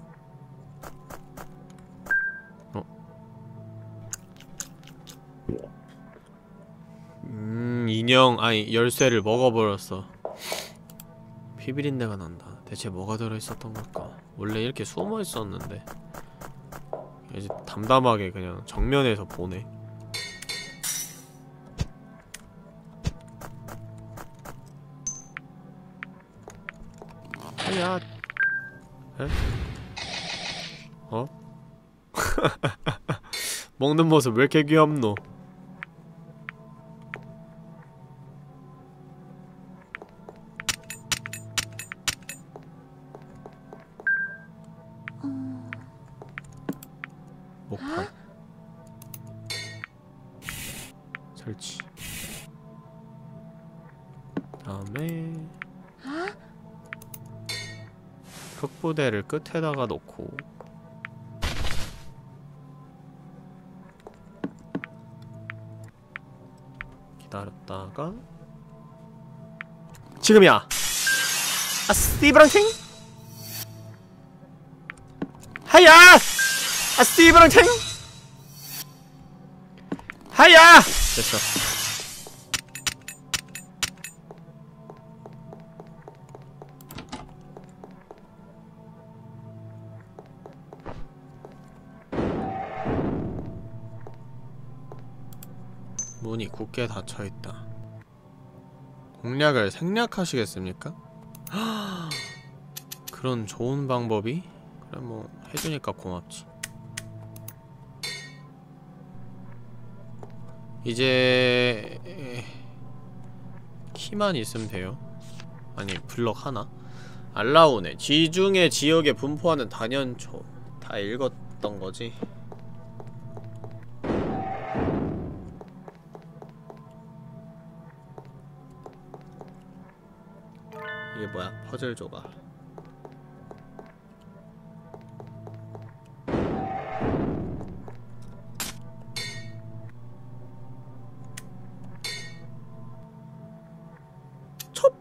인형 아니 열쇠를 먹어버렸어. 피비린내가 난다. 대체 뭐가 들어있었던 걸까? 원래 이렇게 숨어 있었는데 이제 담담하게 그냥 정면에서 보네. 야, 에? 어? 먹는 모습 왜 이렇게 귀엽노? 목판 설치. 다음에 흙부대를 끝에다가 놓고 기다렸다가 지금이야! 아 스티브랑팅! 하야! 아 스티브랑팅! 하야! 됐어. 문이 굳게 닫혀있다. 공략을 생략하시겠습니까? 그런 좋은 방법이? 그래 뭐 해주니까 고맙지. 이제 키만 있으면 돼요. 아니 블럭 하나? 알라오네. 지중해 지역에 분포하는 단연초. 다 읽었던 거지. 이게 뭐야? 퍼즐 조각. 첩!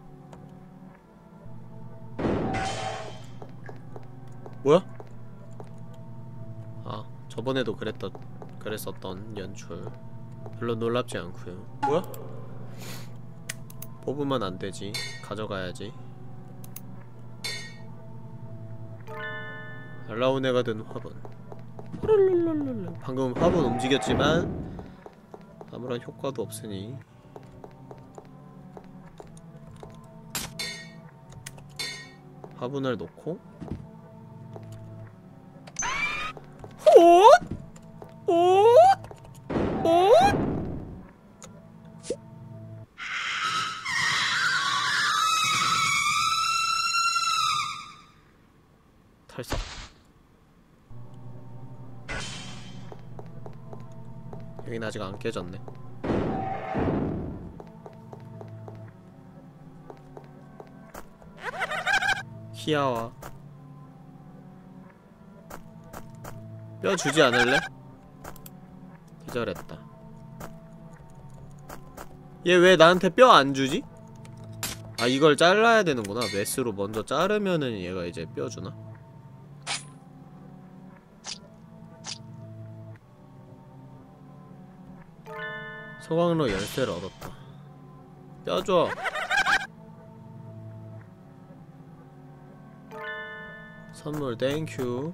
뭐야? 아, 저번에도 그랬었던 연출. 별로 놀랍지 않고요. 뭐야? 뽑으면 안 되지. 가져가야지. 날라온 애가 든 화분. 방금 화분 움직였지만 아무런 효과도 없으니 화분을 놓고 헛! 헛! 헛! 탈석. 여긴 아직 안 깨졌네. 희야와 뼈 주지 않을래? 기절했다. 얘 왜 나한테 뼈 안 주지? 아 이걸 잘라야 되는구나. 메스로 먼저 자르면은 얘가 이제 뼈 주나? 소광로 열쇠를 얻었다. 뼈 줘. 선물 땡큐.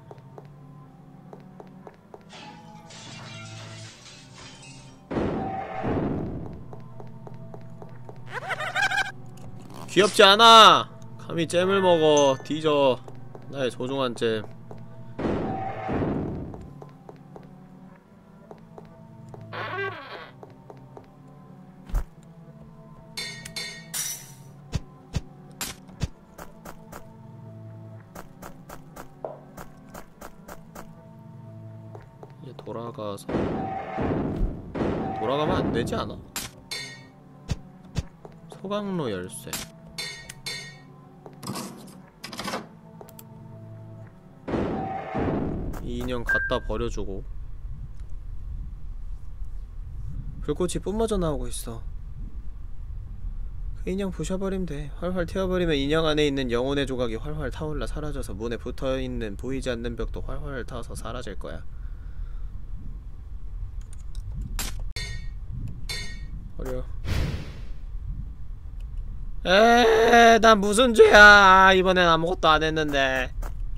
귀엽지 않아! 감히 잼을 먹어. 뒤져. 나의 소중한 잼. 이제 돌아가면 안 되지 않아? 소각로 열쇠. 이 인형 갖다 버려주고. 불꽃이 뿜어져 나오고 있어. 그 인형 부셔버리면 돼. 활활 튀어버리면 인형 안에 있는 영혼의 조각이 활활 타올라 사라져서 문에 붙어있는 보이지 않는 벽도 활활 타서 사라질 거야. 버려. 난 무슨 죄야. 이번엔 아무것도 안 했는데.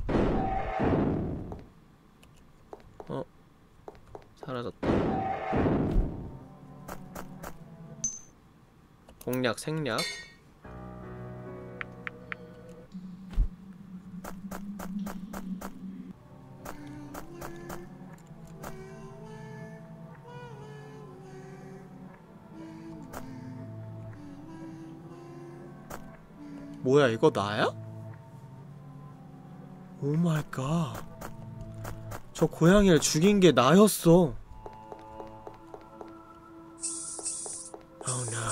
사라졌다. 공략, 생략. 뭐야, 이거 나야? 오 마이 갓. 저 고양이를 죽인 게 나였어. Oh no.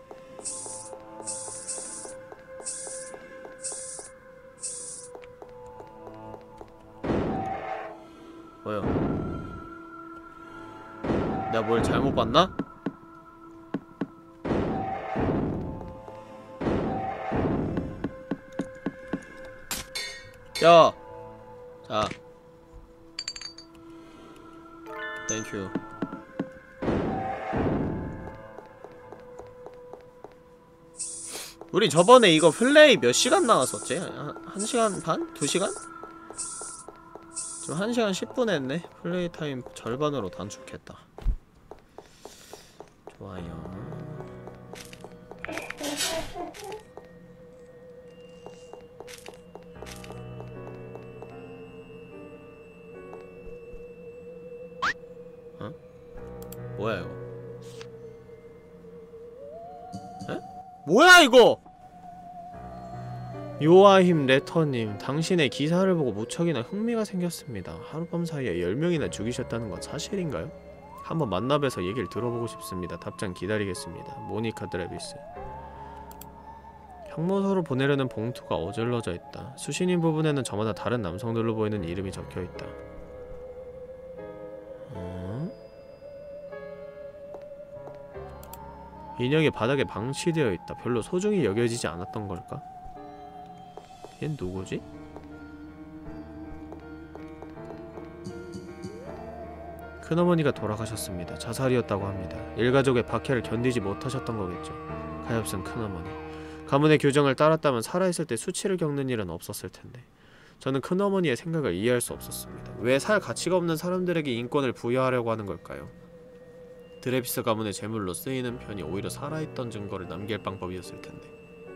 뭐야? 내가 뭘 잘못 봤나? 야! 자. 땡큐. 우리 저번에 이거 플레이 몇 시간 나왔었지? 1시간 반? 2시간? 지금 1시간 10분 했네? 플레이 타임 절반으로 단축했다. 좋아요. 어? 뭐야 이거? 에? 뭐야 이거! 요아힘 레터님, 당신의 기사를 보고 무척이나 흥미가 생겼습니다. 하룻밤 사이에 10명이나 죽이셨다는 건 사실인가요? 한번 만나뵈서 얘기를 들어보고 싶습니다. 답장 기다리겠습니다. 모니카 드레비스. 형무소로 보내려는 봉투가 어질러져 있다. 수신인 부분에는 저마다 다른 남성들로 보이는 이름이 적혀있다. 인형이 바닥에 방치되어 있다. 별로 소중히 여겨지지 않았던 걸까? 얜 누구지? 큰어머니가 돌아가셨습니다. 자살이었다고 합니다. 일가족의 박해를 견디지 못하셨던 거겠죠. 가엾은 큰어머니. 가문의 규정을 따랐다면 살아있을 때 수치를 겪는 일은 없었을 텐데. 저는 큰어머니의 생각을 이해할 수 없었습니다. 왜 살 가치가 없는 사람들에게 인권을 부여하려고 하는 걸까요? 드레비스 가문의 제물로 쓰이는 편이 오히려 살아있던 증거를 남길 방법이었을 텐데.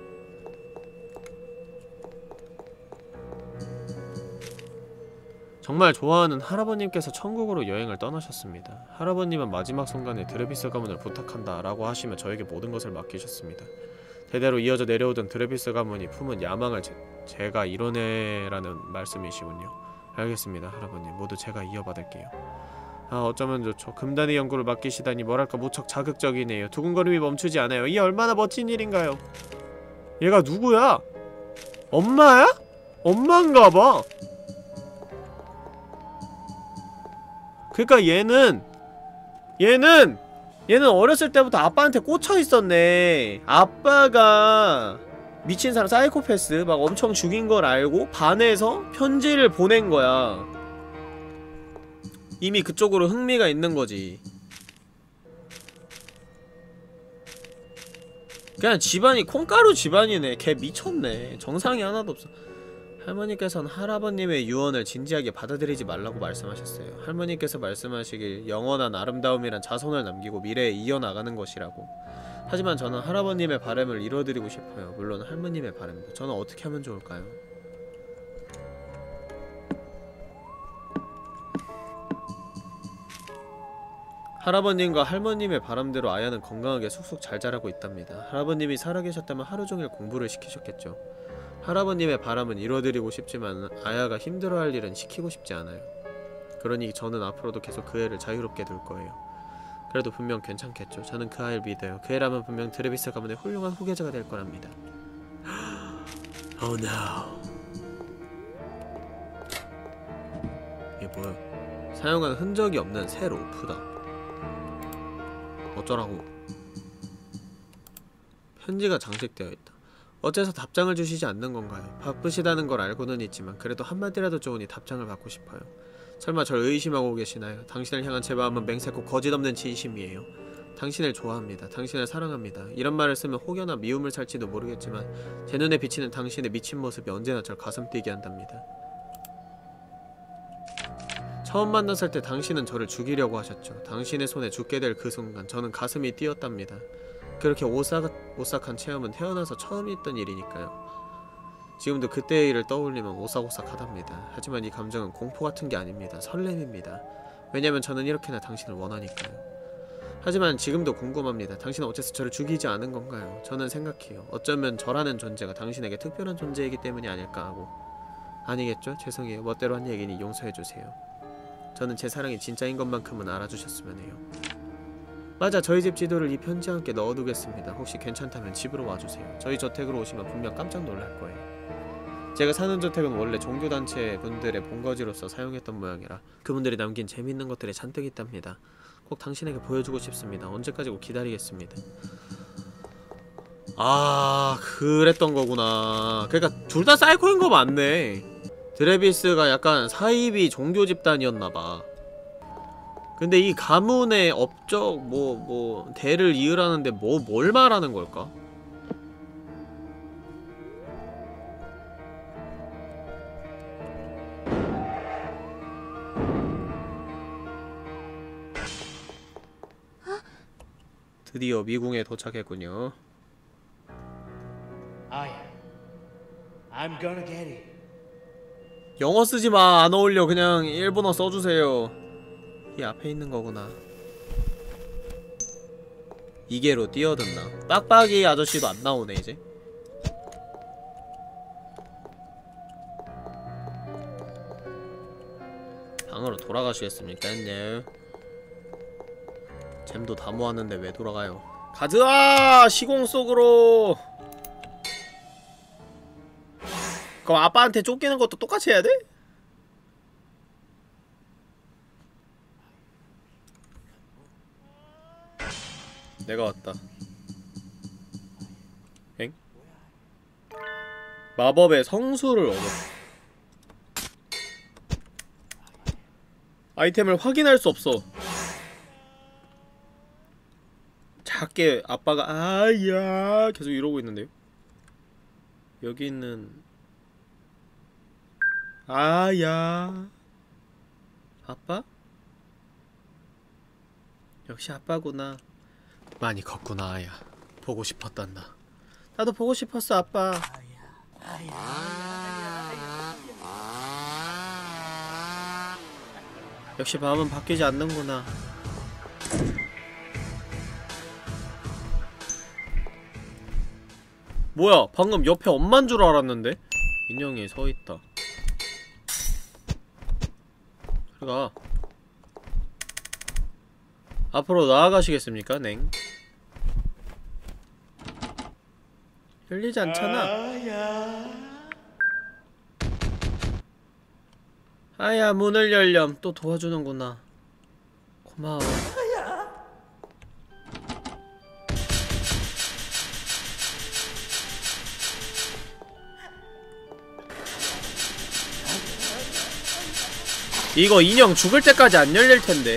정말 좋아하는 할아버님께서 천국으로 여행을 떠나셨습니다. 할아버님은 마지막 순간에 드레비스 가문을 부탁한다 라고 하시며 저에게 모든 것을 맡기셨습니다. 대대로 이어져 내려오던 드레비스 가문이 품은 야망을 제가 이뤄내라는 말씀이시군요. 알겠습니다, 할아버님. 모두 제가 이어받을게요. 아, 어쩌면 좋죠. 금단의 연구를 맡기시다니 뭐랄까 무척 자극적이네요. 두근거림이 멈추지 않아요. 이 얼마나 멋진 일인가요? 얘가 누구야? 엄마야? 엄마인가봐. 그니까 얘는 어렸을 때부터 아빠한테 꽂혀있었네. 아빠가 미친 사람 사이코패스 막 엄청 죽인 걸 알고 반해서 편지를 보낸 거야. 이미 그쪽으로 흥미가 있는 거지. 그냥 집안이 콩가루 집안이네. 걔 미쳤네. 정상이 하나도 없어. 할머니께서는 할아버님의 유언을 진지하게 받아들이지 말라고 말씀하셨어요. 할머니께서 말씀하시길 영원한 아름다움이란 자손을 남기고 미래에 이어나가는 것이라고. 하지만 저는 할아버님의 바람을 이뤄드리고 싶어요. 물론 할머님의 바람도. 저는 어떻게 하면 좋을까요? 할아버님과 할머님의 바람대로 아야는 건강하게 쑥쑥 잘 자라고 있답니다. 할아버님이 살아계셨다면 하루종일 공부를 시키셨겠죠. 할아버님의 바람은 이뤄드리고 싶지만 아야가 힘들어할 일은 시키고 싶지 않아요. 그러니 저는 앞으로도 계속 그 애를 자유롭게 둘 거예요. 그래도 분명 괜찮겠죠. 저는 그 아이를 믿어요. 그 애라면 분명 드레비스 가문의 훌륭한 후계자가 될 거랍니다. Oh no. 이게 뭐야? 사용한 흔적이 없는 새 로프다. 어쩌라고. 편지가 장식되어 있다. 어째서 답장을 주시지 않는 건가요? 바쁘시다는 걸 알고는 있지만 그래도 한마디라도 좋으니 답장을 받고 싶어요. 설마 절 의심하고 계시나요? 당신을 향한 제 마음은 맹세코 거짓없는 진심이에요. 당신을 좋아합니다. 당신을 사랑합니다. 이런 말을 쓰면 혹여나 미움을 살지도 모르겠지만 제 눈에 비치는 당신의 미친 모습이 언제나 절 가슴 뛰게 한답니다. 처음 만났을 때 당신은 저를 죽이려고 하셨죠. 당신의 손에 죽게 될 그 순간 저는 가슴이 뛰었답니다. 그렇게 오싹한 체험은 태어나서 처음 있던 일이니까요. 지금도 그때의 일을 떠올리면 오싹오싹하답니다. 하지만 이 감정은 공포 같은 게 아닙니다. 설렘입니다. 왜냐면 저는 이렇게나 당신을 원하니까요. 하지만 지금도 궁금합니다. 당신은 어째서 저를 죽이지 않은 건가요? 저는 생각해요. 어쩌면 저라는 존재가 당신에게 특별한 존재이기 때문이 아닐까 하고. 아니겠죠? 죄송해요. 멋대로 한 얘기니 용서해주세요. 저는 제 사랑이 진짜인 것만큼은 알아주셨으면 해요. 맞아, 저희 집 지도를 이 편지와 함께 넣어두겠습니다. 혹시 괜찮다면 집으로 와주세요. 저희 저택으로 오시면 분명 깜짝 놀랄 거예요. 제가 사는 저택은 원래 종교단체 분들의 본거지로서 사용했던 모양이라 그분들이 남긴 재밌는 것들이 잔뜩 있답니다. 꼭 당신에게 보여주고 싶습니다. 언제까지 기다리겠습니다. 아, 그랬던 거구나. 그러니까 둘 다 사이코인 거 맞네. 드레비스가 약간 사이비 종교 집단이었나봐. 근데 이 가문의 업적 대를 이으라는데 뭘 말하는 걸까? 드디어 미궁에 도착했군요. I'm gonna get it. 영어 쓰지마. 안 어울려. 그냥 일본어 써주세요. 이 앞에 있는 거구나. 이계로 뛰어든다. 빡빡이 아저씨도 안 나오네 이제. 방으로 돌아가시겠습니까? 네. 잼도 다 모았는데 왜 돌아가요? 가즈아! 시공 속으로! 그럼 아빠한테 쫓기는 것도 똑같이 해야 돼? 내가 왔다. 엥? 마법의 성수를 얻었다. 아이템을 확인할 수 없어. 작게 아빠가 아야 계속 이러고 있는데요. 여기 있는 아야 아빠? 역시 아빠구나. 많이 컸구나 아야. 보고 싶었단다. 나도 보고 싶었어 아빠. 역시 마음은 바뀌지 않는구나. 뭐야, 방금 옆에 엄만 줄 알았는데? 인형이 서있다. 가. 앞으로 나아가시겠습니까, 냉? 열리지 않잖아. 아야, 문을 열렴. 또 도와주는구나. 고마워. 이거 인형 죽을 때까지 안 열릴 텐데.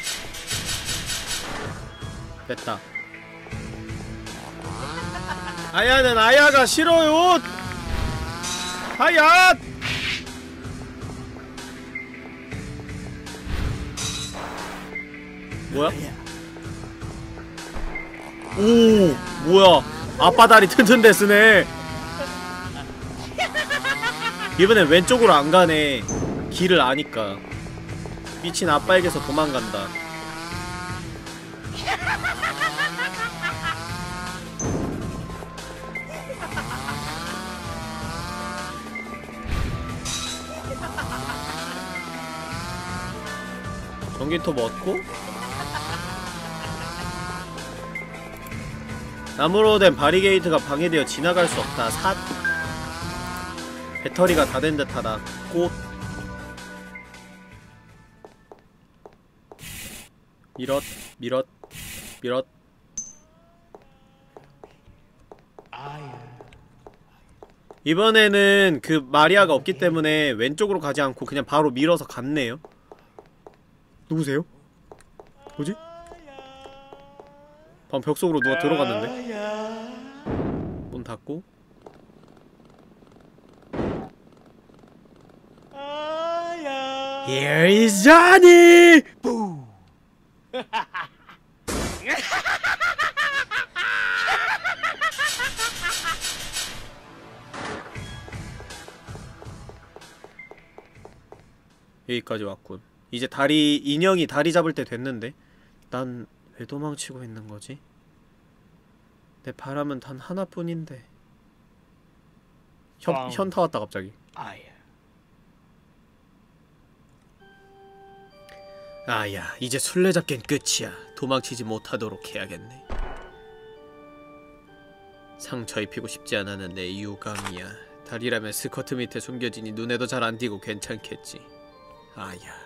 됐다. 아야는 아야가 싫어요. 아야. 뭐야? 오, 뭐야? 아빠 다리 튼튼대스네. 이번엔 왼쪽으로 안 가네. 길을 아니까. 미친 아빠에게서 도망간다. 전기톱 얻고 나무로 된 바리게이트가 방해되어 지나갈 수 없다. 배터리가 다 된 듯하다. 꽃 미럿 미럿 미럿. 이번에는 그 마리아가 없기 때문에 왼쪽으로 가지 않고 그냥 바로 밀어서 갔네요. 누구세요? 뭐지? 방금 벽 속으로 누가 들어갔는데? 문 닫고 Here is Johnny! 여기까지 왔군. 이제 인형이 다리 잡을 때 됐는데 난 왜 도망치고 있는 거지? 내 바람은 단 하나뿐인데. 현타 왔다 갑자기. 아야, 이제 술래잡기는 끝이야. 도망치지 못하도록 해야겠네. 상처 입히고 싶지 않아는 내 유감이야. 다리라면 스커트 밑에 숨겨지니 눈에도 잘 안 띄고 괜찮겠지. 아야,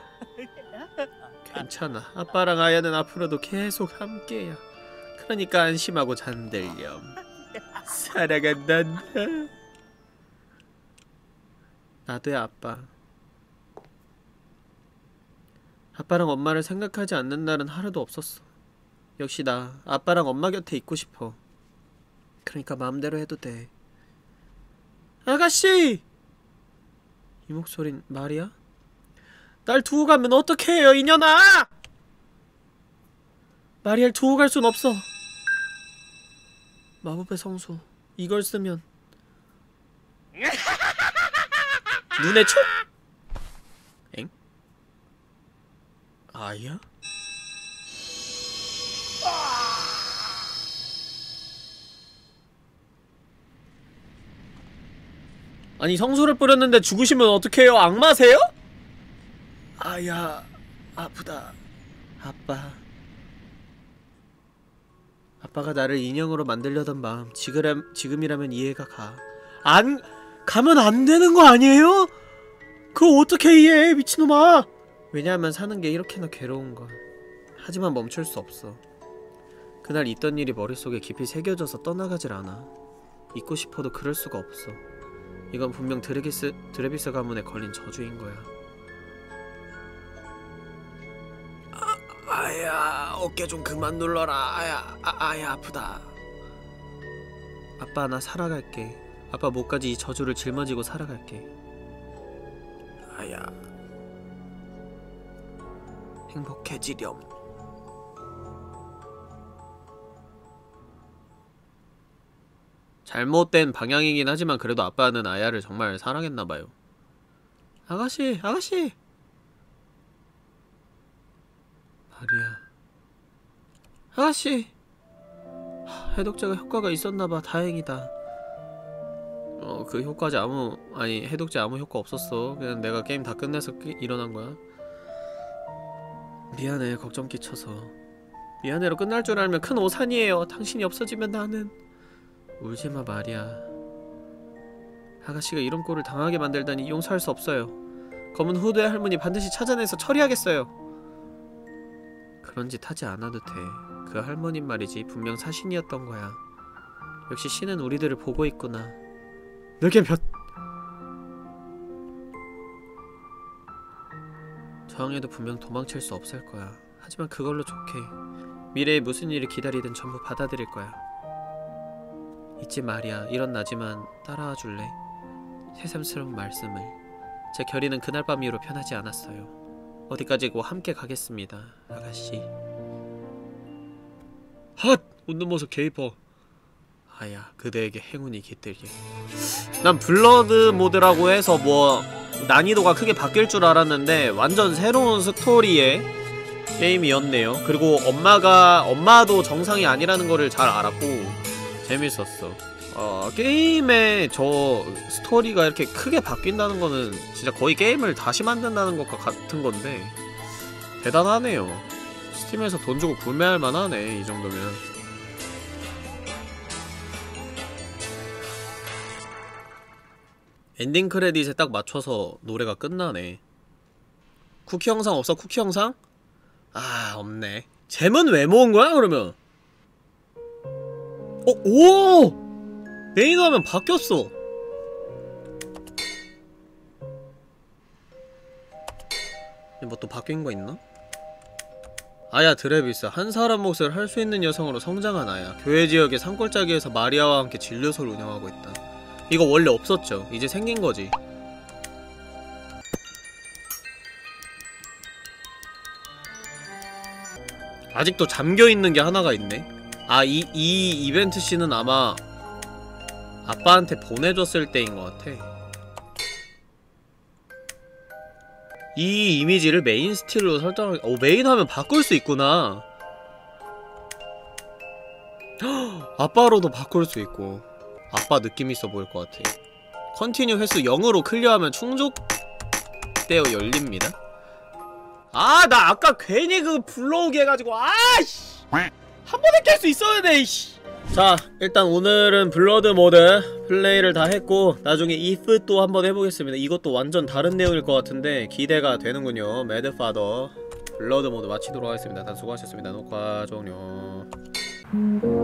괜찮아. 아빠랑 아야는 앞으로도 계속 함께야. 그러니까 안심하고 잠들렴. 사랑한단다. 나도야, 아빠. 아빠랑 엄마를 생각하지 않는 날은 하루도 없었어. 역시 나 아빠랑 엄마 곁에 있고 싶어. 그러니까 마음대로 해도 돼. 아가씨! 이 목소린 말이야? 날 두고 가면 어떡해요, 이년아! 마리아를 두고 갈 순 없어. 마법의 성수. 이걸 쓰면 눈에 촉! 엥? 아야? 아니, 성수를 뿌렸는데 죽으시면 어떡해요? 악마세요? 아야, 아프다. 아빠가 나를 인형으로 만들려던 마음 지금이라면 이해가 가. 가면 안 되는 거 아니에요? 그걸 어떻게 이해해, 미친놈아. 왜냐하면 사는 게 이렇게나 괴로운 걸. 하지만 멈출 수 없어. 그날 있던 일이 머릿속에 깊이 새겨져서 떠나가질 않아. 잊고 싶어도 그럴 수가 없어. 이건 분명 드레비스 가문에 걸린 저주인 거야. 아야, 어깨 좀 그만 눌러라. 아야, 아프다. 아빠, 나 살아갈게. 아빠 목까지 이 저주를 짊어지고 살아갈게. 아야, 행복해지렴. 잘못된 방향이긴 하지만 그래도 아빠는 아야를 정말 사랑했나봐요. 아가씨! 마리아. 아가씨! 해독제가 효과가 있었나봐. 다행이다. 그 효과제 해독제 아무 효과 없었어. 그냥 내가 게임 다 끝내서 일어난 거야. 미안해, 걱정 끼쳐서. 미안해로 끝날 줄 알면 큰 오산이에요. 당신이 없어지면 나는. 울지마, 마리아. 아가씨가 이런 꼴을 당하게 만들다니 용서할 수 없어요. 검은 후드의 할머니 반드시 찾아내서 처리하겠어요. 그런 짓 하지 않아도 돼. 그 할머님 말이지, 분명 사신이었던 거야. 역시 신은 우리들을 보고 있구나. 늙은 볕! 저항해도 분명 도망칠 수 없을 거야. 하지만 그걸로 좋게. 미래에 무슨 일이 기다리든 전부 받아들일 거야. 있지 말이야. 이런 나지만 따라와 줄래? 새삼스러운 말씀을. 제 결의는 그날 밤 이후로 편하지 않았어요. 어디까지고 함께 가겠습니다, 아가씨. 헛! 웃는 모습 개 이뻐. 아야, 그대에게 행운이 깃들게. 난 블러드 모드라고 해서 뭐 난이도가 크게 바뀔 줄 알았는데 완전 새로운 스토리의 게임이었네요. 그리고 엄마도 정상이 아니라는 거를 잘 알았고 재밌었어. 게임의 저 스토리가 이렇게 크게 바뀐다는 거는 진짜 거의 게임을 다시 만든다는 것과 같은 건데 대단하네요. 스팀에서 돈 주고 구매할 만하네, 이 정도면. 엔딩 크레딧에 딱 맞춰서 노래가 끝나네. 쿠키 영상 없어? 쿠키 영상? 아, 없네. 잼은 왜 모은 거야, 그러면? 오! 메인 화면 바뀌었어. 뭐 또 바뀐 거 있나? 아야 드레비스, 한 사람 몫을 할 수 있는 여성으로 성장한 아야. 교회 지역의 산골짜기에서 마리아와 함께 진료소를 운영하고 있다. 이거 원래 없었죠. 이제 생긴 거지. 아직도 잠겨있는 게 하나가 있네. 아, 이 이벤트 씬은 아마 아빠한테 보내줬을 때인 것 같아. 이 이미지를 메인 스틸로 설정을... 메인 화면 바꿀 수 있구나. 아빠로도 바꿀 수 있고. 아빠 느낌 있어 보일 것 같아. 컨티뉴 횟수 0으로 클리어하면 충족되어 열립니다. 아, 나 아까 괜히 불러오게 해가지고, 아이씨! 한 번에 깰 수 있었는데, 이씨! 자, 일단 오늘은 블러드 모드 플레이를 다 했고, 나중에 if 또 한번 해보겠습니다. 이것도 완전 다른 내용일 것 같은데 기대가 되는군요. 매드파더 블러드 모드 마치도록 하겠습니다. 다들 수고하셨습니다. 녹화 종료.